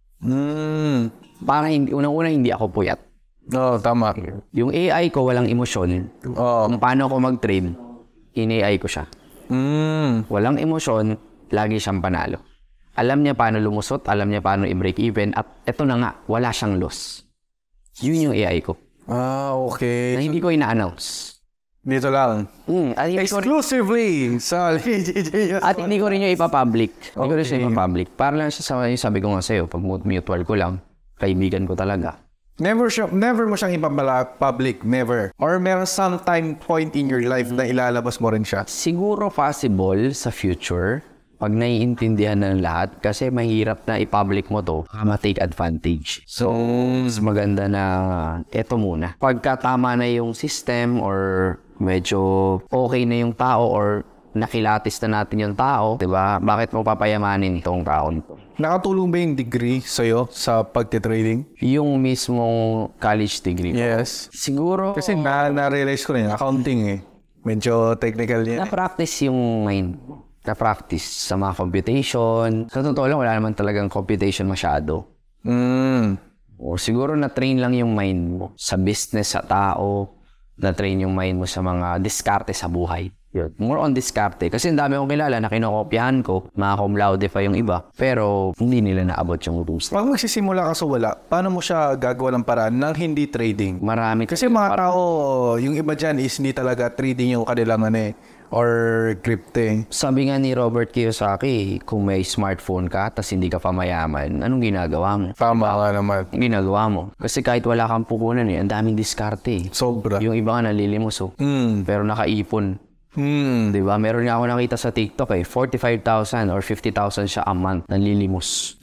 Mm. Para hindi, unang-una hindi ako puyat. Oo, oh, tama. Yung A I ko walang emosyon. Oo. Kung paano ko mag-trade, in-A I ko siya. Mm. Walang emosyon, lagi siyang panalo. Alam niya paano lumusot, alam niya paano i-break even, at eto na nga, wala siyang loss. Yun yung A I ko. Ah, Na okay. hindi ko ina-announce. Dito lang. Mm, at, hindi ko, Exclusively sa J J. at hindi ko rin yung ipapublic. Hindi ko rin siya ipapublic. Para lang siya sa yung sabi ko nga sa'yo, pag mutual ko lang, kaibigan ko talaga. Never siya, never mo siyang ipabala public, never. Or meron some time point in your life na ilalabas mo rin siya. Siguro possible sa future, pag naiintindihan ng lahat, kasi mahirap na i-public mo to, baka ma-take advantage. So, mas maganda na eto muna. Pagka tama na yung system or medyo okay na yung tao or nakilatis na natin yung tao, di ba? Bakit mo papayamanin itong tao nito? Nakatulong ba yung degree sa'yo sa pagtitrading? Yung mismong college degree. Yes. Siguro, Kasi na, na-realize ko na yun, accounting eh. Medyo technical yan. eh. na-practice yung mind. Na-practice sa mga computation. Sa totoo lang, wala naman talagang computation masyado. Mm. O siguro na-train lang yung mind mo sa business, sa tao. Na-train yung mind mo sa mga diskarte sa buhay. Yun. More on diskarte. Kasi ang dami kong kilala na kinokopyahan ko. Mga cum laude pa yung iba. Pero hindi nila naabot yung rules. Pag magsisimula ka sa wala, paano mo siya gagawa ng paraan ng hindi trading? Marami. Kasi mga tao, yung iba dyan is hindi talaga trading yung kanilang ano eh, or crypto eh. Sabi nga ni Robert Kiyosaki, kung may smartphone ka tapos hindi ka pa mayaman, anong ginagawa mo? Tama nga naman. Ang ginagawa mo. Kasi kahit wala kang pupunan eh, ang daming diskarte eh. Sobra. Yung iba nga nalilimos oh. Mm. Pero nakaipon. Hmm. Di ba? Meron nga ako nakita sa TikTok eh, forty-five thousand or fifty thousand siya a month nanlilimos.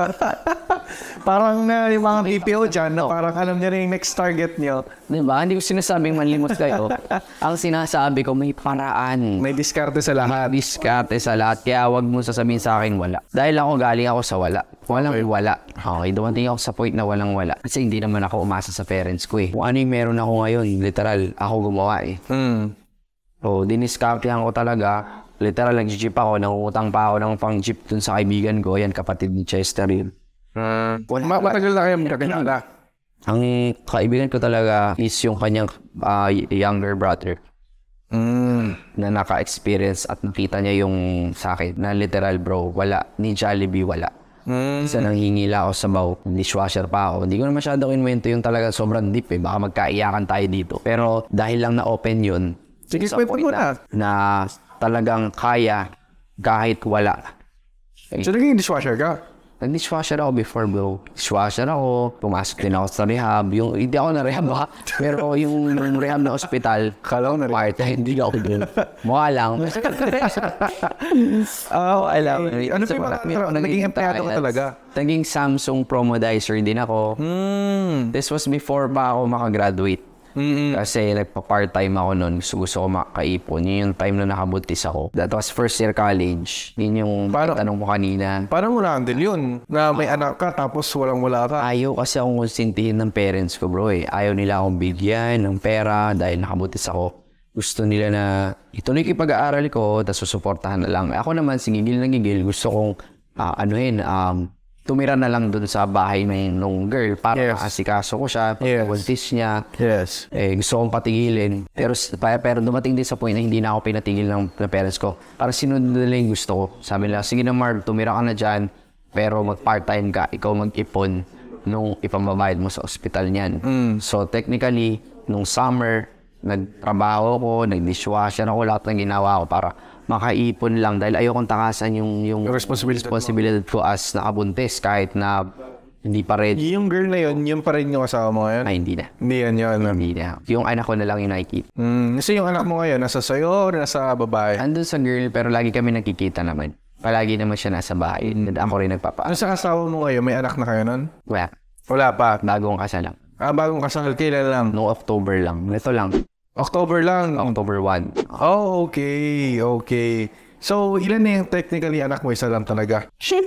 Parang na yung mga B P O dyan, na parang alam niya rin yung next target niyo. Di ba? Hindi ko sinasabing manlimos kayo. Ang sinasabi ko, may paraan. May diskarte sa lahat. Diskarte sa lahat. Kaya wag mo sasabihin sa akin wala. Dahil ako galing ako sa wala. Walang Okay. wala. Okay, dumating ako sa point na walang wala. Kasi hindi naman ako umasa sa parents ko eh. Kung ano yung meron ako ngayon, literal, ako gumawa eh. Hmm. So, diniskartehan ko talaga. Literal, nag-jeep ako. Nangungutang pa ako ng pang-jeep dun sa kaibigan ko. Yan, kapatid ni Chester yun. Hmm. Ma- matagal na kayo magkakilala. Ang kaibigan ko talaga is yung kanyang ah, younger brother Hmm. na naka-experience at nakita niya yung sa akin na literal bro, wala. Ni Jollibee, wala. Mm. Isa nang hingila ako sa baw, dishwasher pa ako. Hindi ko na masyado kinwento yung talaga sobrang deep eh. Baka magkaiyakan tayo dito. Pero dahil lang na-open yun, Sige, sa kwento point mo na. na, na talagang kaya kahit wala. So, naging dishwasher ka? Nag-dishwasher ako before, bro. Dishwasher ako. Pumasok din ako sa rehab. Yung, hindi ako na rehab ha. Pero yung, yung rehab na hospital, Kala ko na rin. part hindi ako din. Mukha lang. Oh, alam. Ano pa yung mga naging empleyado ka talaga? Naging Samsung promodizer din ako. Hmm. This was before pa ako makagraduate. Mm-mm. Kasi nagpa-part-time ako noon. Gusto, gusto ko makaipon. Yun yung time na nakabuntis ako. That was first year college. Yun yung Paano- tanong mo kanina. Parang wala din yun. Na may anak ka tapos walang-wala ka. Ayaw kasi akong konsintihin ng parents ko, bro eh. Ayaw nila akong bigyan ng pera dahil nakabuntis ako. Gusto nila na ituloy ko yung pag-aaral ko, tapos susuportahan na lang. Ako naman, sigigil na gigil. Gusto kong, ah, anuhin, um, tumira na lang dun sa bahay ng nung girl para Yes. asikaso ko siya, Yes. pag-buntis niya. Yes. Eh, gusto kong patigilin. Pero, pa- pero dumating din sa point na hindi na ako pinatigil ng, ng parents ko. Para sinunod nila yung gusto ko. Sabi nila, sige na Marv, tumira ka na dyan, pero mag-part-time ka, ikaw mag-ipon nung ipambabayad mo sa ospital niyan. So, technically, nung summer, nagtrabaho ko, nag-dishwasher ako, lahat ng ginawa ko para makaipon lang dahil ayokong takasan yung, yung Yung responsibility mo. responsibility ko as nakabuntis kahit na hindi pa ready. Yung girl na yun, yun pa rin yung asawa mo ngayon? Ay, hindi na. Hindi yan yun. Hindi na. Yung anak ko na lang yung nakikita. Hmm. Kasi yung anak mo ngayon, nasa sayo o nasa babae? Andun sa girl, pero lagi kami nakikita naman. Palagi naman siya nasa bahay. And ako rin nagpapa. Ano sa asawa mo ngayon? May anak na kayo nun? Wala. Wala pa. Bagong kasal lang. Ah, bagong kasal. Kailan lang? No October lang. Ito lang. October lang. October first. Oh, okay. Okay. So, ilan na yung technically anak mo? Isa lang talaga.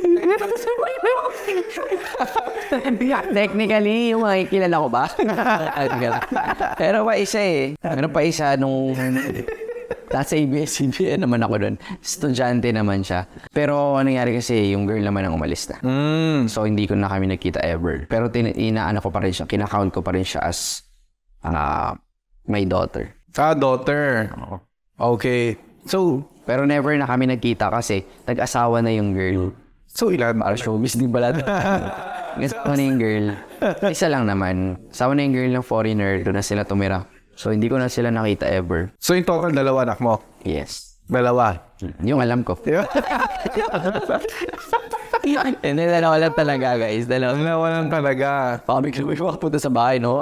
Technically, yung mga kilala ko ba? Pero pa isa eh. Pero pa isa nung nasa A B S C B N naman ako doon. Estudyante naman siya. Pero ano nangyari kasi, yung girl naman ang umalis na. Hmm. So, hindi ko na kami nakita ever. Pero tin- inaano ko pa rin siya. Kinakount ko pa rin siya as uh, my daughter. Ah, daughter. Okay. So, Pero never na kami nagkita kasi nag-asawa na yung girl. so ilan? Para showbiz din pala. Asawa na yung girl. Isa lang naman. Asawa na yung girl ng foreigner. Doon na sila tumira. So, hindi ko na sila nakita ever. So, in total, dalawa anak mo? Yes. Dalawa. Yung alam ko. Hindi, dalawa lang talaga, guys. Dalawa. Dalawa lang talaga. Baka bigla may makapunta sa bahay, no?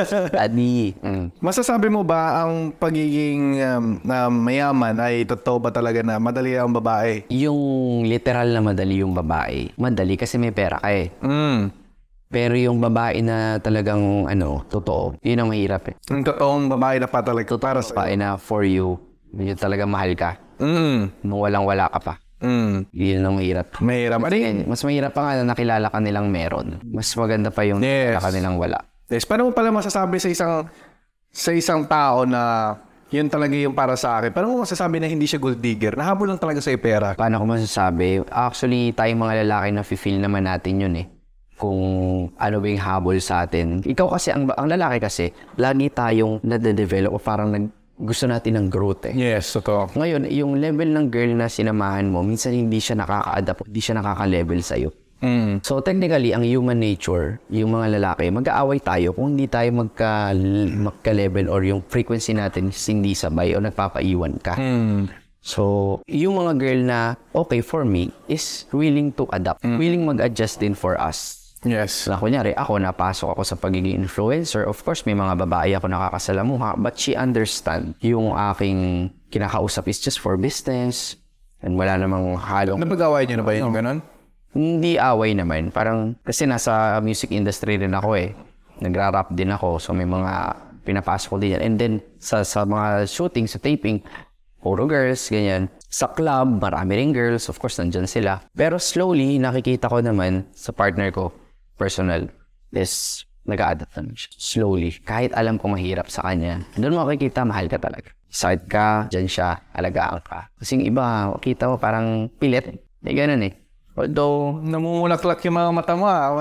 Adi. Mm. Masasabi mo ba ang pagiging um, na mayaman ay totoo ba talaga na madali ang babae? Yung literal na madali yung babae. Madali kasi may pera ka eh. Mm. Pero yung babae na talagang, ano, totoo, yun ang mahirap eh. Yung totoong babae na pa talaga para sa... Babae na for you, yun talaga mahal ka. Mm. Nung walang-wala ka pa. Mm. Yun ang mahirap. Mahirap. Ano yun? Eh, mas mahirap pa nga na nakilala ka nilang meron. Mas maganda pa yung Yes. nakilala ka nilang wala. Yes. Paano mo pala masasabi sa isang sa isang tao na yun talaga yung para sa akin? Paano mo masasabi na hindi siya gold digger? Nahabol lang talaga sa pera. Paano ko masasabi? Actually, tayong mga lalaki na feel naman natin yun eh. Kung ano ba yung habol sa atin. Ikaw kasi, ang, ang lalaki kasi, lagi tayong nade-develop o parang nag, gusto natin ng growth eh. Yes, totoo. Ngayon, yung level ng girl na sinamahan mo, minsan hindi siya nakaka-adapt, hindi siya nakaka-level sa'yo. Mm. So, technically, ang human nature, yung mga lalaki, mag-aaway tayo kung hindi tayo magka, magka-level or yung frequency natin is hindi sabay o nagpapaiwan ka. Mm. So, yung mga girl na okay for me is willing to adapt, willing mag-adjust din for us. Yes. Na kunyari, ako napasok ako sa pagiging influencer. Of course, may mga babae ako nakakasalamuha, but she understand yung aking kinakausap is just for business and wala namang halong... Napag-away niyo na ba yun? Ganon? Hindi away naman. Parang, kasi nasa music industry rin ako eh. Nagra-rap din ako, so may mga pinapasok ko din yan. And then, sa, sa mga shooting, sa taping, puro girls, ganyan. Sa club, marami rin girls. Of course, nandyan sila. Pero slowly, nakikita ko naman sa partner ko, personal, is nag-a-adapt naman siya. Slowly. Kahit alam ko mahirap sa kanya, doon mo makikita, mahal ka talaga. Side ka, dyan siya, alagaan ka. Kasi yung iba, kita mo parang pilit. Eh, ganun eh. Although, Namumulaklak yung mga mata mo. Ah.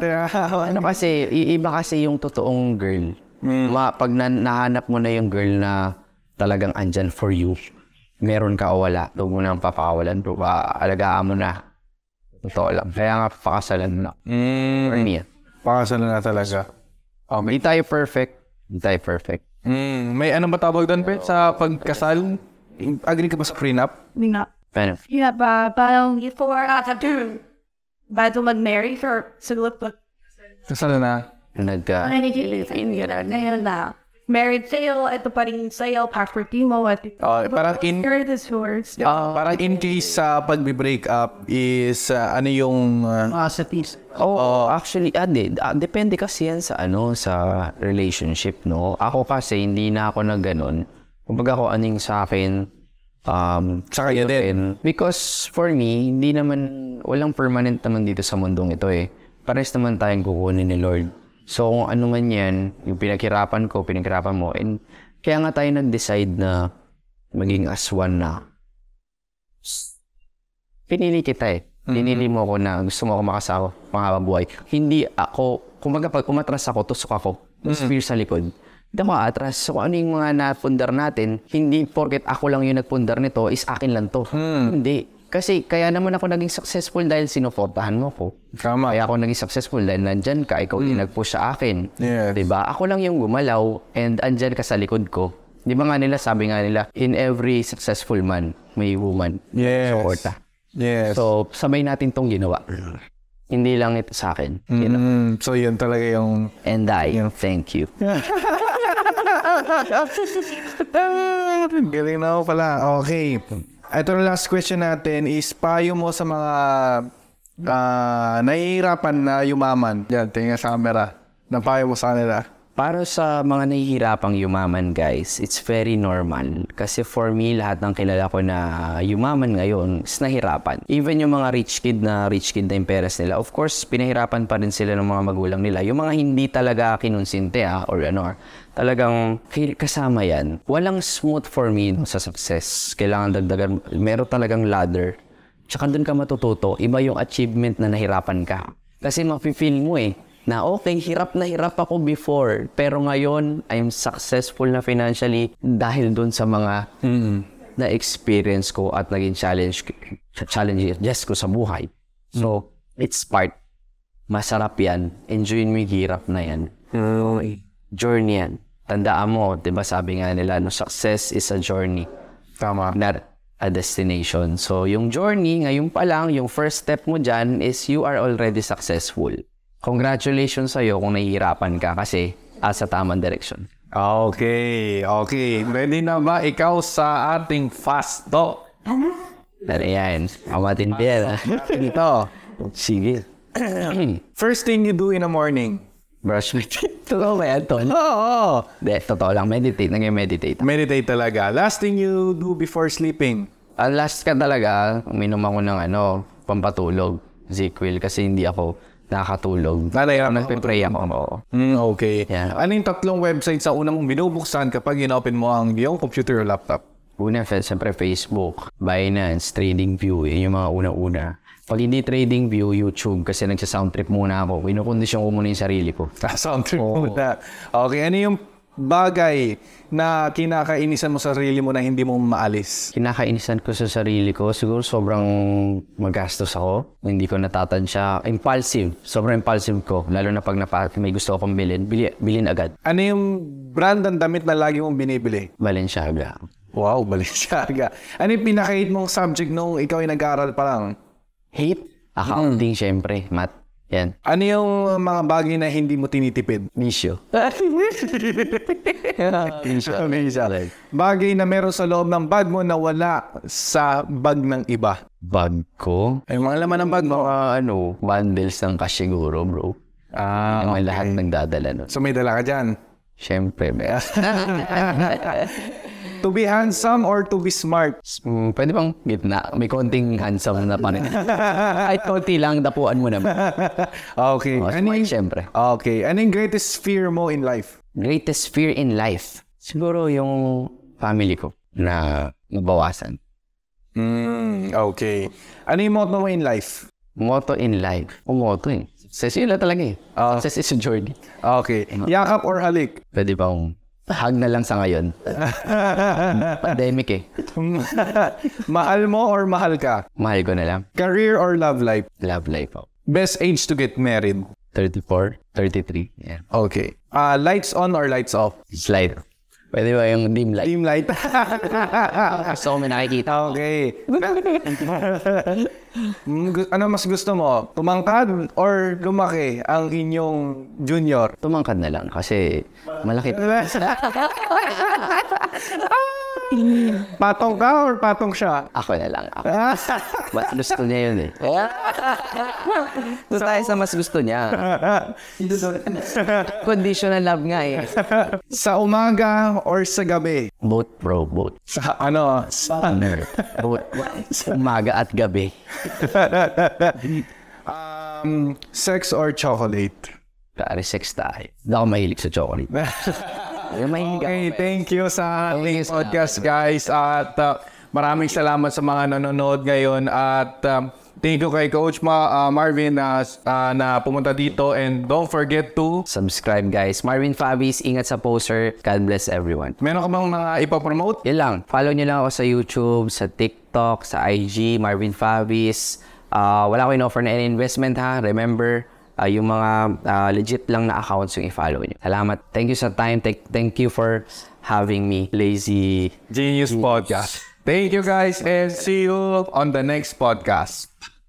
ano kasi, i- iba kasi yung totoong girl. Ma, pag na, nahanap mo na yung girl na talagang andyan for you, meron ka o wala, huwag mo nang papakawalan, bro. Alagaan mo na. Totoo lang. Kaya nga pakasalan na. Mm. For me. Pakasal na talaga. Okay. Hindi tayo perfect. Hindi tayo perfect. Mm. May ano ba tawag doon, Pe? Sa pagkasal? Agree ka ba sa prenup? Hindi nga. Paano? Yeah, ba, parang before ata to, bago mag-marry for siguro pa. Kasal na. Nagka... Ano hindi gano'n, ngayon na. Married sa'yo, ito pa rin sa'yo, passport mo, at Oh, parang in here this yours. parang in case sa pagbe-break up is uh, ano yung uh, Philosophies. Oh, actually, ah, di, ah, depende kasi yan sa ano, sa relationship, no? Ako kasi, hindi na ako na ganun. Kumbaga ko aning sa akin, um, sa kanya din. because for me, hindi naman, walang permanent naman dito sa mundong ito eh. Pares naman tayong kukunin ni Lord. So, kung ano man yan, yung pinaghirapan ko, pinaghirapan mo, and kaya nga tayo nag-decide na maging aswan na. Pinili kita eh. Pinili mo ako na gusto mo ako makasawa, panghabang buhay. Hindi ako, kumbaga pag umatras ako, tusok ako, tapos fear sa likod. Hindi ako atras. So, ano yung mga napundar natin, hindi porket ako lang yung nagpundar nito, is akin lang to. Hindi. Kasi kaya naman ako naging successful dahil sinuportahan mo ko. Tama. Kaya ako naging successful dahil nandyan ka, ikaw din nag-push sa akin. Yes. Diba? Ako lang yung gumalaw and andyan ka sa likod ko. Di ba nga nila, sabi nga nila, in every successful man, may woman. Yes. Suporta. Yes. So, sabay natin tong ginawa. Hindi lang ito sa akin. You know? Mm, so, yun talaga yung... And I, thank you. Galing na ako pala. Okay. Ito na last question natin is payo mo sa mga uh, nahihirapan na yumaman. Yan, tingnan sa camera. Napayo mo sa kanila. Para sa mga nahihirapang yumaman, guys, it's very normal. Kasi for me, lahat ng kilala ko na yumaman ngayon is nahirapan. Even yung mga rich kid na rich kid na yung peres nila, of course, pinahirapan pa rin sila ng mga magulang nila. Yung mga hindi talaga kinonsinte, ah, or ano, talagang kasama yan. Walang smooth for me no, sa success. Kailangan dagdagan. Meron talagang ladder. Tsaka doon ka matututo. Iba yung achievement na nahirapan ka. Kasi mafe-feel mo eh, na okay, hirap na hirap ako before. Pero ngayon, I'm successful na financially dahil doon sa mga mm, na-experience ko at naging challenge, challenges ko sa buhay. So, it's part. Masarap yan. Enjoy mo yung hirap na yan. Mm. Journey yan. Tandaan mo, di ba sabi nga nila, no, success is a journey. Tama. Not a destination. So, yung journey, ngayon pa lang, yung first step mo dyan is you are already successful. Congratulations sa'yo kung nahihirapan ka kasi asa tamang direksyon. Okay, okay. Ready na ba ikaw sa ating fast talk? Pero yan, amatin din. Ito. Sige. First thing you do in the morning? Brush my teeth. Totoo ba yan, Ton? Oo. Oh, oh. Hindi, totoo lang. Meditate. Nag-meditate. Meditate talaga. Last thing you do before sleeping? Ang last ka talaga, uminom ako ng ano, pampatulog. ZzzQuil kasi hindi ako nakakatulog. Nanay, nagpe-pray ako. Oo. Mm, okay. Yeah. Ano yung tatlong website sa unang mong binubuksan kapag in-open mo ang iyong computer or laptop? Una, siyempre Facebook, Binance, TradingView. Yun yung mga una-una. Pag hindi TradingView, YouTube. Kasi nagsa-sound trip muna ako. Kinukondisyon ko muna yung sarili ko. Sound trip muna. Okay. Ano yung bagay na kinakainisan mo sa sarili mo na hindi mo maalis? Kinakainisan ko sa sarili ko, siguro sobrang magastos ako. Hindi ko natatansya. Impulsive. Sobrang impulsive ko. Lalo na pag napa, may gusto akong bilhin, bili, bilhin agad. Ano yung brand ng damit na lagi mong binibili? Balenciaga. Wow, Balenciaga. Ano yung pinaka-hate mong subject nung ikaw ay nag-aaral pa lang? Hate? Accounting, syempre. Math. Yan. Ano yung mga bagay na hindi mo tinitipid? Nisyo. Nisyo. Bagay na meron sa loob ng bag mo na wala sa bag ng iba. Bag ko? Ay, mga laman ng bag mo. Mga ano, bundles ng cash siguro, bro. Ah, Yung okay. lahat nagdadala nun. So may dala ka dyan. Syempre, may. To be handsome or to be smart? Mm, pwede bang gitna? May konting handsome na pa rin. Kahit konti lang, dapuan mo naman. Okay. Oh, Ano smart, yung, syempre. okay. Ano yung greatest fear mo in life? Greatest fear in life? Siguro yung family ko na nabawasan. Mm, okay. Ano yung motto mo in life? Motto in life. O motto eh. Success yun lang talaga eh. Ah. Success is a journey. Okay. Yakap or halik? Pwede bang Hug na lang sa ngayon. Pandemic eh. Mahal mo or mahal ka? Mahal ko na lang. Career or love life? Love life ako. Best age to get married? thirty-four, thirty-three. Yeah. Okay. Uh, lights on or lights off? Slide. Pwede ba yung dim light? Dim light. Gusto ko may nakikita. Okay. Mm, gu- ano mas gusto mo? Tumangkad or lumaki ang inyong junior? Tumangkad na lang kasi malaki. Patong ka or patong siya? Ako na lang. Ako. Mas gusto niya yun eh. Doon tayo sa mas gusto niya. Conditional love nga eh. Sa umaga or sa gabi? Both bro, both. Sa ano? Sa Both. Umaga at gabi. um, sex or chocolate? Pare sex tayo. Hindi ako mahilig sa chocolate. Ay, mahilig Okay, ako. thank you sa ating you, sir. podcast, guys. At uh, maraming salamat sa mga nanonood ngayon. At um, thank you kay Coach Ma, uh, Marvin na, uh, na pumunta dito. And don't forget to... Subscribe guys. Marvin Fabis, ingat sa poster. God bless everyone. Meron ka bang mga ipapromote? Yun lang. Follow nyo lang ako sa YouTube, sa TikTok, sa I G, Marvin Fabis. Uh, wala ko in-offer na any investment ha. Remember, uh, yung mga uh, legit lang na accounts yung i-follow nyo. Salamat. Thank you sa time. Thank, thank you for having me. Lazy Genius Podcast. Thank you, guys. And see you on the next podcast.